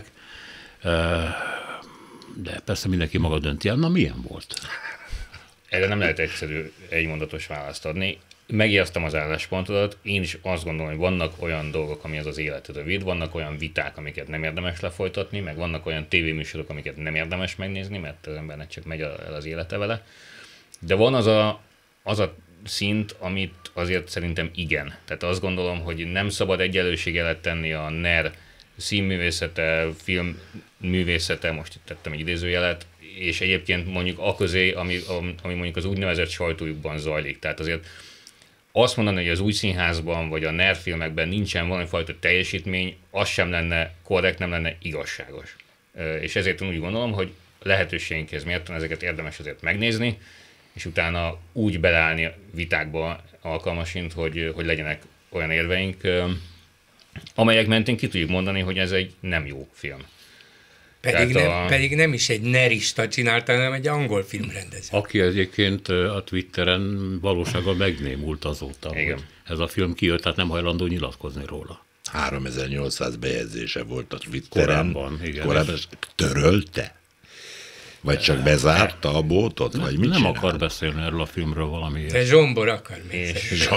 de persze mindenki maga dönti el. Na, milyen volt? Erre nem lehet egyszerű egymondatos választ adni. Megértem az álláspontodat, én is azt gondolom, hogy vannak olyan dolgok, ami az élet rövid, vannak olyan viták, amiket nem érdemes lefolytatni, meg vannak olyan tévéműsorok, amiket nem érdemes megnézni, mert az embernek csak megy el az élete vele. De van az a szint, amit azért szerintem igen. Tehát azt gondolom, hogy nem szabad egyenlőséget tenni a NER színművészete, filmművészete, most itt tettem egy idézőjelet, és egyébként mondjuk aközé, ami mondjuk az úgynevezett sajtójukban zajlik. Tehát azért azt mondani, hogy az új színházban vagy a NER filmekben nincsen valamifajta teljesítmény, az sem lenne korrekt, nem lenne igazságos. És ezért úgy gondolom, hogy lehetőségünkhez mérten ezeket érdemes azért megnézni, és utána úgy beleállni vitákba alkalmasint, hogy legyenek olyan érveink, amelyek mentén ki tudjuk mondani, hogy ez egy nem jó film. Pedig nem is egy nerista csinálta, hanem egy angol filmrendező. Aki egyébként a Twitteren valósággal megnémult azóta, igen, hogy ez a film kijött, tehát nem hajlandó nyilatkozni róla. 3800 bejegyzése volt a Twitteren. Korábban, igen. Korábban törölte? Vagy csak bezárta a bótot? Vagy mit nem csinál? akar beszélni erről a filmről valamiért. De Zsombor akar még.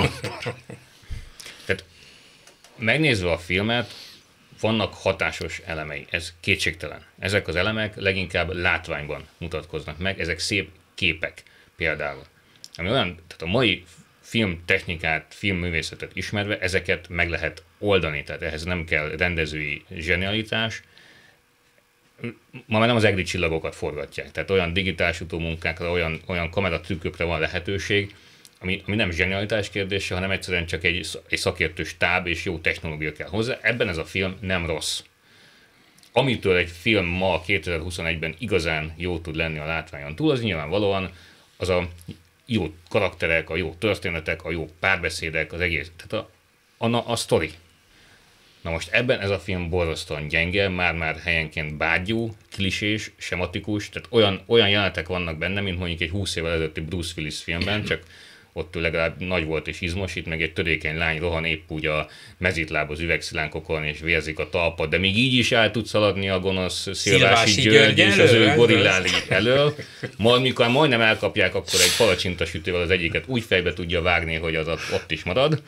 Tehát megnézve a filmet, vannak hatásos elemei, ez kétségtelen. Ezek az elemek leginkább látványban mutatkoznak meg, ezek szép képek például. Ami olyan, tehát a mai filmtechnikát, filmművészetet ismerve, ezeket meg lehet oldani, tehát ehhez nem kell rendezői zsenialitás. Ma már nem az egri csillagokat forgatják, tehát olyan digitális utómunkákra, olyan kameratrükkökre van lehetőség, ami nem zsenialitás kérdése, hanem egyszerűen csak egy szakértő stáb és jó technológia kell hozzá. Ebben ez a film nem rossz. Amitől egy film ma 2021-ben igazán jó tud lenni a látványon túl, az nyilvánvalóan az a jó karakterek, a jó történetek, a jó párbeszédek, az egész, tehát a sztori. Na most ebben ez a film borzasztóan gyenge, már helyenként bágyú, klisés, sematikus, tehát olyan jelenetek vannak benne, mint mondjuk egy 20 évvel ezelőtti Bruce Willis filmben, csak ott legalább nagy volt és izmos, itt meg egy törékeny lány rohan épp úgy a mezítláb üvegszilánkokon és vérzik a talpat, de még így is el tud szaladni a gonosz Szilvási György és az ő gorillái elől. Majd mikor majdnem elkapják, akkor egy palacsintasütővel az egyiket úgy fejbe tudja vágni, hogy az ott is marad.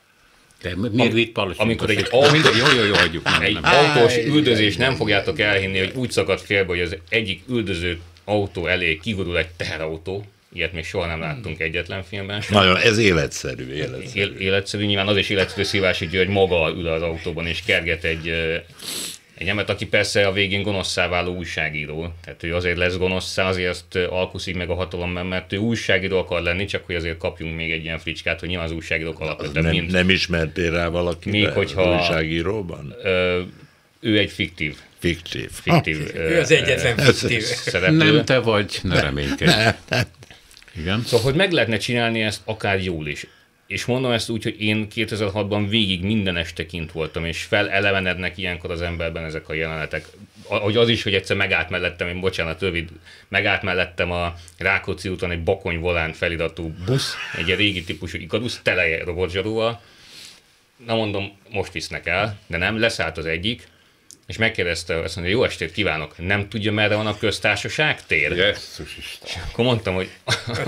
Amikor egy autós üldözés, nem fogjátok elhinni, hogy úgy szakad félbe, hogy az egyik üldöző autó elé kigurul egy teherautó. Ilyet még soha nem láttunk egyetlen filmben. Nagyon, ez életszerű. Életszerű, nyilván az is életszerű, Szilvási György maga ül az autóban és kerget egy embert, aki persze a végén gonoszszá váló újságíró. Tehát ő azért lesz gonoszszá, azért alkuszik meg a hatalomban, mert ő újságíró akar lenni, csak hogy azért kapjunk még egy ilyen fricskát, hogy nyilván az újságírók alapvetően nem ismertél rá valakit újságíróban? Ő egy fiktív. Ő az egyetlen fiktív szereplő. Nem te vagy, ne reménykedj. Igen. Szóval, hogy meg lehetne csinálni ezt akár jól is. És mondom ezt úgy, hogy én 2006-ban végig minden este kint voltam, és felelevenednek ilyenkor az emberben ezek a jelenetek. Ahogy az is, hogy egyszer megállt mellettem, én bocsánat, rövid, megállt mellettem a Rákóczi úton egy Bakony volán feliratú busz, egy régi típusú Ikarus, tele robotzsarúval. Na mondom, most visznek el, de nem, leszállt az egyik, és megkérdezte, azt mondja, jó estét kívánok, nem tudja, merre van a köztársaság tér? Jesszus Isten. Akkor mondtam, hogy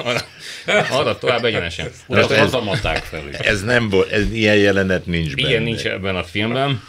arra tovább egyenesen. Hazamadták felé. Ez nem volt, ilyen jelenet nincs benne. Ilyen nincs ebben a filmben.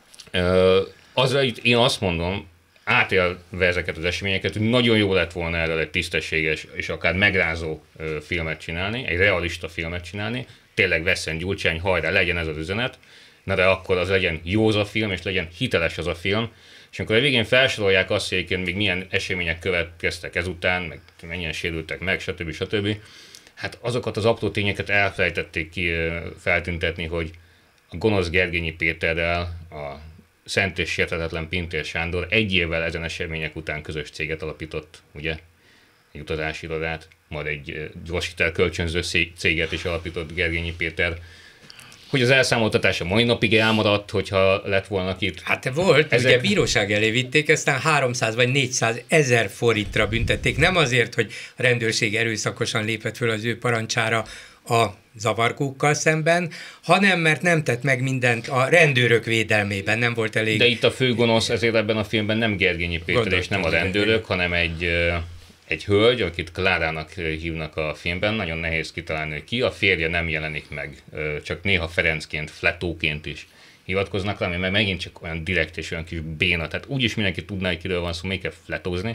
Azra itt én azt mondom, átélve ezeket az eseményeket, hogy nagyon jó lett volna erről egy tisztességes és akár megrázó filmet csinálni, egy realista filmet csinálni, tényleg vesszen Gyurcsány, hajrá, legyen ez az üzenet, na de akkor az legyen jó az a film, és legyen hiteles az a film, és amikor a végén felsorolják azt, hogy egyébként még milyen események következtek ezután, meg mennyien sérültek meg, stb. Hát azokat az apró tényeket elfelejtették ki feltüntetni, hogy a gonosz Gergényi Péterrel, a szent és sérthetetlen Pintér Sándor egy évvel ezen események után közös céget alapított, ugye? Egy utazási irodát, majd egy gyorshitel kölcsönző céget is alapított Gergényi Péter. Hogy az elszámoltatás a mai napig elmaradt, hogyha lett volna itt. Hát volt, ugye bíróság elé vitték, aztán 300 vagy 400 000 forintra büntették, nem azért, hogy a rendőrség erőszakosan lépett föl az ő parancsára a zavargókkal szemben, hanem mert nem tett meg mindent a rendőrök védelmében, nem volt elég. De itt a főgonosz ezért ebben a filmben nem Gergényi Péter és nem a rendőrök, hanem egy hölgy, akit Klárának hívnak a filmben, nagyon nehéz kitalálni, hogy ki, a férje nem jelenik meg, csak néha Ferencként, Fletóként is hivatkoznak rá, mert megint csak olyan direkt és olyan kis béna, tehát úgyis mindenki tudná, hogy kiről van szó, még kell fletózni.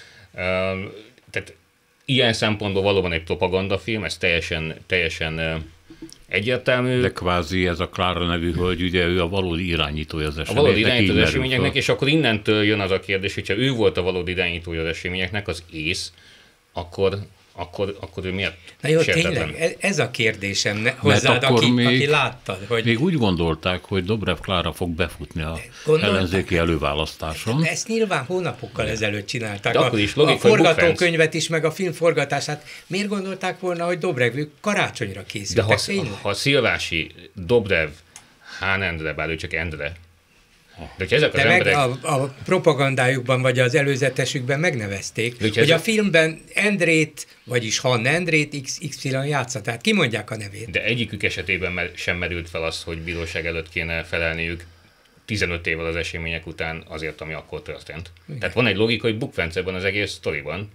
Tehát ilyen szempontból valóban egy propagandafilm, ez teljesen egyértelmű. De kvázi ez a Klára nevű hölgy, ugye ő a valódi irányítója az eseményeknek. A valódi irányítója az eseményeknek, és akkor innentől jön az a kérdés, hogyha ő volt a valódi irányítója az eseményeknek, az ész, akkor ő miért na jó, sértetlen? tényleg, ez a kérdésem hozzád, aki láttad. Hogy... Még úgy gondolták, hogy Dobrev Klára fog befutni a ellenzéki előválasztáson. De ezt nyilván hónapokkal ezelőtt csinálták. A forgatókönyvet is, meg a film forgatását. Miért gondolták volna, hogy Dobrev ők karácsonyra készültek? De ha Szilvási, Dobrev, Hán Endre, bár ő csak Endre, de ezek az emberek... a propagandájukban, vagy az előzetesükben megnevezték, hogy a filmben Endrét, vagyis Han Endrét XY játsza, tehát kimondják a nevét. De egyikük esetében sem merült fel az, hogy bíróság előtt kéne felelniük 15 évvel az események után azért, ami akkor történt. Igen. Tehát van egy logikai bukfenc ebben az egész sztoriban.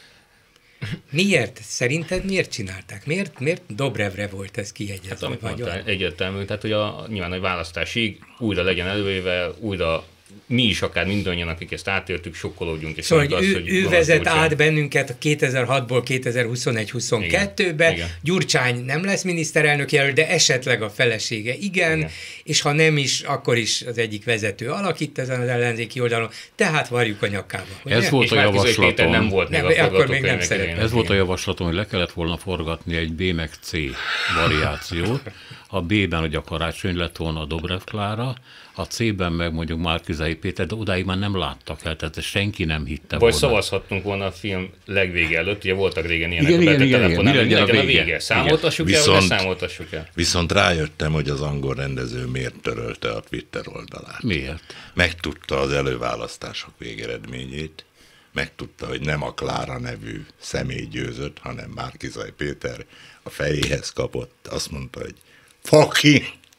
Miért? Szerinted miért csinálták? Miért Dobrevre volt ez kiegyezve? Hát egyértelmű, tehát hogy nyilván a választásig újra legyen elővéve, újra mi is akár mindannyian, akik ezt átéltük, sokkolódjunk. És szóval ő vezet át bennünket 2006-ból 2021-22-be, Gyurcsány nem lesz miniszterelnök jelölt, de esetleg a felesége igen, és ha nem is, akkor is az egyik vezető alakít ezen az ellenzéki oldalon, tehát varjuk a nyakába. Ez volt a javaslatom. Nem volt még a akkor még nem ez volt a javaslatom, hogy le kellett volna forgatni egy B meg C variációt. A B-ben ugye a Karácsony lett volna a Dobrev Klára, a C-ben meg mondjuk Márki-Zay Péter, de odáig már nem láttak el, tehát senki nem hitte volna. Vagy szavazhattunk volna a film legvége előtt, ugye voltak régen ilyenek, igen, a vége. Számoltassuk el, vagy ne számoltassuk el? Viszont rájöttem, hogy az angol rendező miért törölte a Twitter oldalát. Miért? Megtudta az előválasztások végeredményét, megtudta, hogy nem a Klára nevű személy győzött, hanem Márki-Zay Péter a fejéhez kapott. Azt mondta, hogy fucking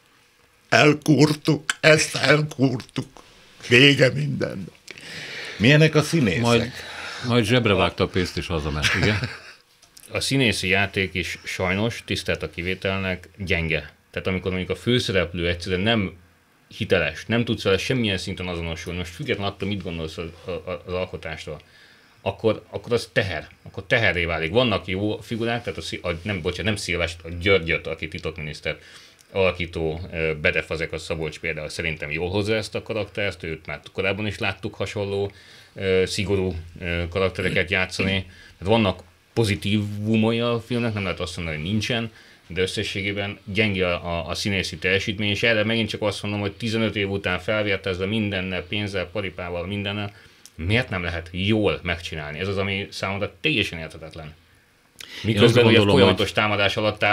elkúrtuk, ezt elkúrtuk, vége mindennek. Milyenek a színészek? Majd zsebre vágta a pénzt és hazament, igen? A színészi játék is sajnos, tisztelt a kivételnek, gyenge. Tehát amikor mondjuk a főszereplő egyszerűen nem hiteles, nem tudsz vele semmilyen szinten azonosulni, most függetlenül attól, mit gondolsz az alkotásról, akkor az teher, akkor teherré válik. Vannak jó figurák, tehát nem Szilvást, a Györgyöt, aki titokminiszter alakító Bede Fazekas Szabolcs például szerintem jól hozza ezt a karaktert, őt már korábban is láttuk hasonló szigorú karaktereket játszani. Tehát vannak pozitívumai a filmnek, nem lehet azt mondani, hogy nincsen, de összességében gyenge a színészi teljesítmény, és erre megint csak azt mondom, hogy 15 év után felvértezve mindennel, pénzzel, paripával, mindennel, miért nem lehet jól megcsinálni? Ez az, ami számomra teljesen érthetetlen. Miközben ugye folyamatos támadás alatt áll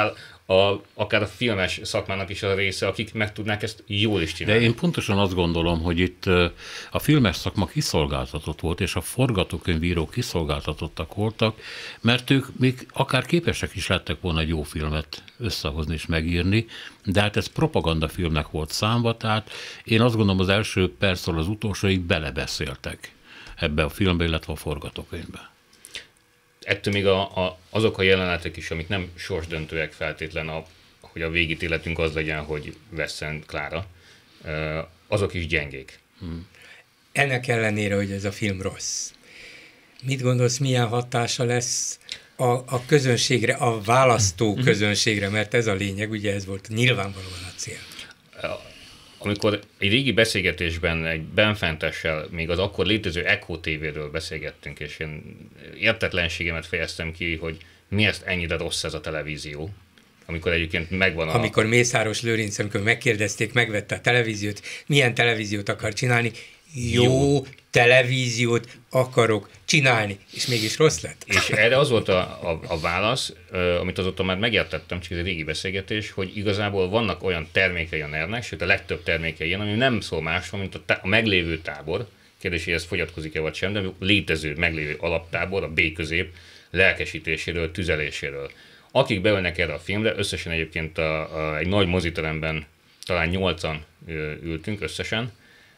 akár a filmes szakmának is a része, akik meg tudnák ezt jól is csinálni. De én pontosan azt gondolom, hogy itt a filmes szakma kiszolgáltatott volt, és a forgatókönyvírók kiszolgáltatottak voltak, mert ők még akár képesek is lettek volna egy jó filmet összehozni és megírni, de hát ez propagandafilmnek volt számva, tehát én azt gondolom, az első perctől az utolsóig belebeszéltek ebbe a filmbe, illetve a forgatókönyvbe. Ettől még azok a jelenetek is, amik nem sorsdöntőek feltétlen, hogy a végítéletünk az legyen, hogy vesszen Klára, azok is gyengék. Ennek ellenére, hogy ez a film rossz. Mit gondolsz, milyen hatása lesz a közönségre, a választó közönségre, mert ez a lényeg, ugye ez volt nyilvánvalóan a cél. Amikor egy régi beszélgetésben egy benfentessel még az akkor létező Echo TV-ről beszélgettünk, és én értetlenségemet fejeztem ki, hogy miért ennyire rossz ez a televízió, amikor egyébként megvan a... Amikor Mészáros Lőrinc, amikor megkérdezték, megvette a televíziót, milyen televíziót akar csinálni, jó televíziót akarok csinálni, és mégis rossz lett. És erre az volt a válasz, amit azóta már megértettem, csak ez egy régi beszélgetés, hogy igazából vannak olyan termékei a NER-nek, sőt a legtöbb termékei ilyen, ami nem szól másról, mint a meglévő tábor, kérdés, hogy ez fogyatkozik-e vagy sem, de létező, meglévő alaptábor, a B-közép lelkesítéséről, tüzeléséről. Akik beülnek erre a filmre, összesen egyébként egy nagy moziteremben talán 8-an ültünk összesen,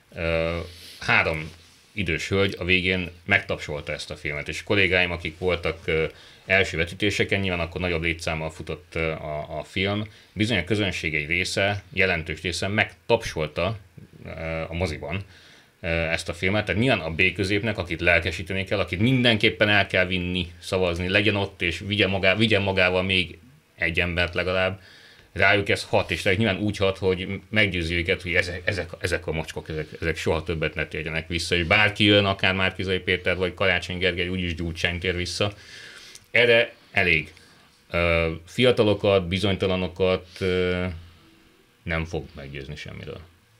3 idős hölgy a végén megtapsolta ezt a filmet, és kollégáim, akik voltak első vetítéseken, nyilván akkor nagyobb létszámmal futott a film, bizony a közönség egy része, jelentős része megtapsolta a moziban ezt a filmet, tehát nyilván a B-középnek, akit lelkesíteni kell, akit mindenképpen el kell vinni, szavazni, legyen ott, és vigyen magával még egy embert legalább, rájuk ez hat, és nyilván úgy hat, hogy meggyőzi őket, hogy ezek a mocskok, ezek soha többet ne térjenek vissza, és bárki jön, akár Márki-Zay Péter vagy Karácsony Gergely, úgyis Gyurcsány tér vissza. Erre elég. Fiatalokat, bizonytalanokat nem fog meggyőzni semmiről.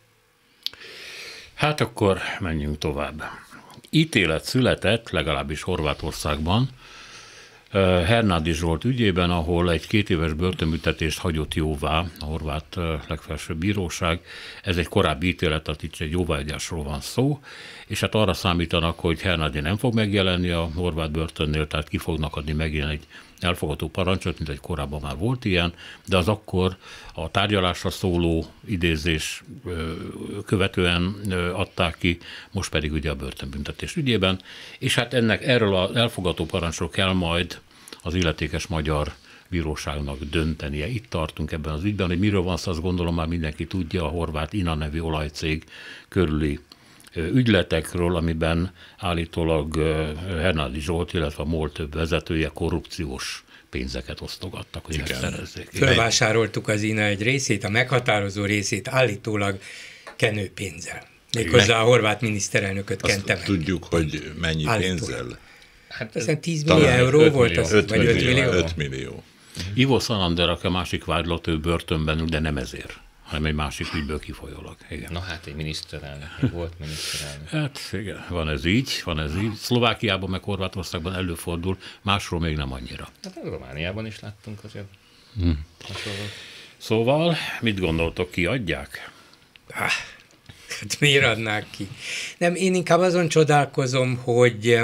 Hát akkor menjünk tovább. Ítélet született, legalábbis Horvátországban, Hernádi Zsolt ügyében, ahol egy 2 éves börtönbüntetést hagyott jóvá a horvát legfelsőbb bíróság. Ez egy korábbi ítélet, tehát itt egy jóváhagyásról van szó, és hát arra számítanak, hogy Hernádi nem fog megjelenni a horvát börtönnél, tehát ki fognak adni megint egy elfogadó parancsot, mint egy korábban már volt ilyen, de az akkor a tárgyalásra szóló idézés követően adták ki, most pedig ugye a börtönbüntetés ügyében, és hát erről az elfogadó parancsról kell majd az illetékes magyar bíróságnak döntenie. Itt tartunk ebben az ügyben, hogy miről van szó, azt gondolom már mindenki tudja, a horvát INA nevű olajcég körüli ügyletekről, amiben állítólag Hernádi Zsolt, illetve a MOL több vezetője korrupciós pénzeket osztogattak, hogy megszerezzék. Fölvásároltuk az INA egy részét, a meghatározó részét állítólag kenőpénzzel. Méghozzá a horvát miniszterelnököt kente meg. Tudjuk, hogy mennyi pénzzel? Hát aztán 10 millió euró volt az, vagy 5 millió? 5 millió. Ivo Sanader, aki a másik vádlott, ő börtönben ül, de nem ezért, hanem egy másik ügyből kifolyólag. Igen. Na hát egy miniszterelnök, volt miniszterelnök. Hát igen, van ez így. Szlovákiában meg Horvátországban előfordul, másról még nem annyira. Hát Romániában is láttunk azért hasonlót. Szóval, mit gondoltok, kiadják? Hát miért adnák ki? Nem, én inkább azon csodálkozom, hogy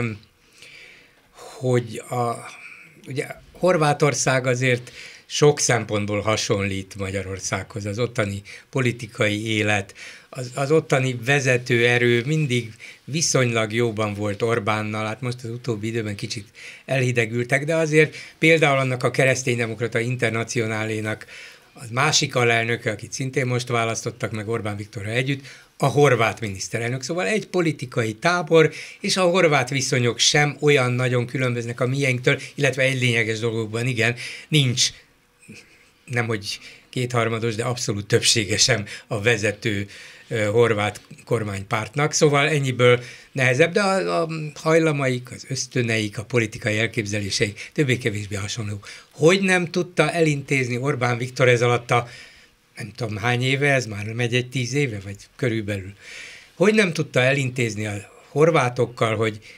ugye Horvátország azért sok szempontból hasonlít Magyarországhoz, az ottani politikai élet, az ottani vezető erő mindig viszonylag jóban volt Orbánnal, hát most az utóbbi időben kicsit elhidegültek, de azért például annak a kereszténydemokrata internacionálénak az másik alelnöke, akit szintén most választottak meg Orbán Viktorral együtt, a horvát miniszterelnök. Szóval egy politikai tábor, és a horvát viszonyok sem olyan nagyon különböznek a miénktől, illetve egy lényeges dolgokban igen, nincs, nemhogy kétharmados, de abszolút többsége sem a vezető horvát kormánypártnak, szóval ennyiből nehezebb, de a hajlamaik, az ösztöneik, a politikai elképzeléseik többé-kevésbé hasonlók. Hogy nem tudta elintézni Orbán Viktor ez alatt a nem tudom hány éve, ez már megy egy 10 éve, vagy körülbelül. Hogy nem tudta elintézni a horvátokkal, hogy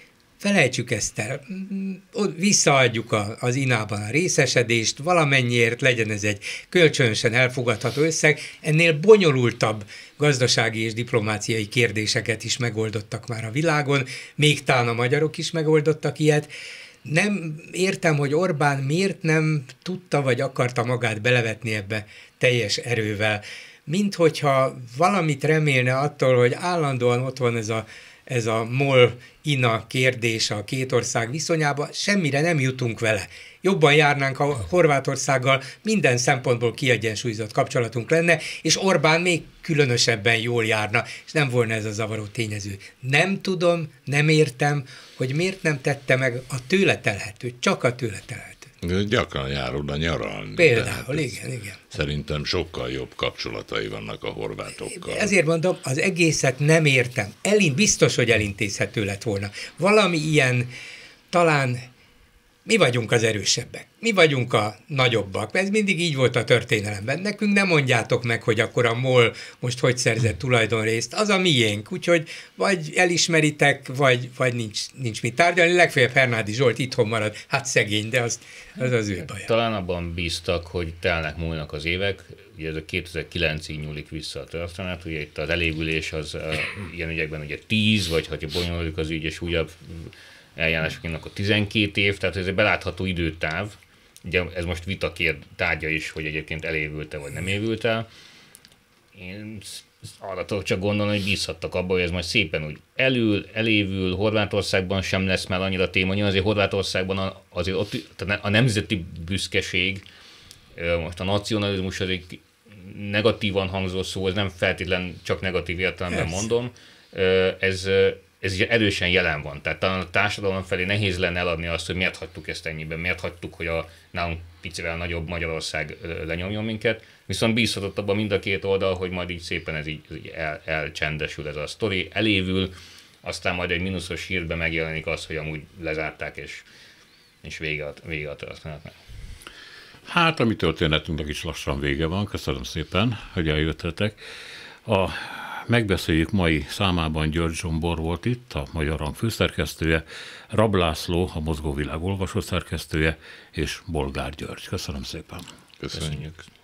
felejtsük ezt el, visszaadjuk az inában a részesedést, valamennyiért legyen ez egy kölcsönösen elfogadható összeg, ennél bonyolultabb gazdasági és diplomáciai kérdéseket is megoldottak már a világon, még talán a magyarok is megoldottak ilyet. Nem értem, hogy Orbán miért nem tudta vagy akarta magát belevetni ebbe teljes erővel. Minthogyha valamit remélne attól, hogy állandóan ott van ez a MOL-INA kérdés a két ország viszonyában, semmire nem jutunk vele. Jobban járnánk, ha Horvátországgal minden szempontból kiegyensúlyozott kapcsolatunk lenne, és Orbán még különösebben jól járna, és nem volna ez a zavaró tényező. Nem tudom, nem értem, hogy miért nem tette meg a tőle telhetőt, csak a tőle telhetőt. Gyakran jár oda nyaralni. Például, igen. Szerintem sokkal jobb kapcsolatai vannak a horvátokkal. Ezért mondom, az egészet nem értem. Biztos, hogy elintézhető lett volna. Valami ilyen, talán mi vagyunk az erősebbek, mi vagyunk a nagyobbak. Ez mindig így volt a történelemben. Nekünk nem mondjátok meg, hogy akkor a MOL most hogy szerzett tulajdonrészt. Az a miénk, úgyhogy vagy elismeritek, vagy nincs mit tárgyalni. Legfeljebb Hernádi Zsolt itthon marad. Hát szegény, de az ő baja. Talán abban bíztak, hogy telnek múlnak az évek. Ugye ez a 2009-ig nyúlik vissza a történet. Ugye itt az elévülés az ilyen ügyekben ugye 10, vagy ha bonyoluljuk az ügy, és újabb eljárásoknak a 12 év, tehát ez egy belátható időtáv. Ugye ez most vita tárgya is, hogy egyébként elévült-e vagy nem évült el. Én arra tudok csak gondolni, hogy bízhattak abban, hogy ez majd szépen úgy elévül, Horvátországban sem lesz már annyira téma. Azért Horvátországban azért ott a nemzeti büszkeség, most a nacionalizmus az egy negatívan hangzó szó, ez nem feltétlen csak negatív értelemben mondom, ez erősen jelen van. Tehát talán a társadalom felé nehéz lenne eladni azt, hogy miért hagytuk ezt ennyiben, miért hagytuk, hogy a nálunk picivel nagyobb Magyarország lenyomjon minket. Viszont bízhatott abban mind a két oldal, hogy majd így szépen ez így elcsendesül ez a sztori, elévül, aztán majd egy mínuszos hírben megjelenik az, hogy amúgy lezárták, és vége a történetnek. Hát, a mi történetünknek is lassan vége van. Köszönöm szépen, hogy eljöttetek. A Megbeszéljük mai számában György Zsombor volt itt, a Magyar Hang főszerkesztője, Rab László, a Mozgóvilág olvasószerkesztője, és Bolgár György. Köszönöm szépen. Köszönjük.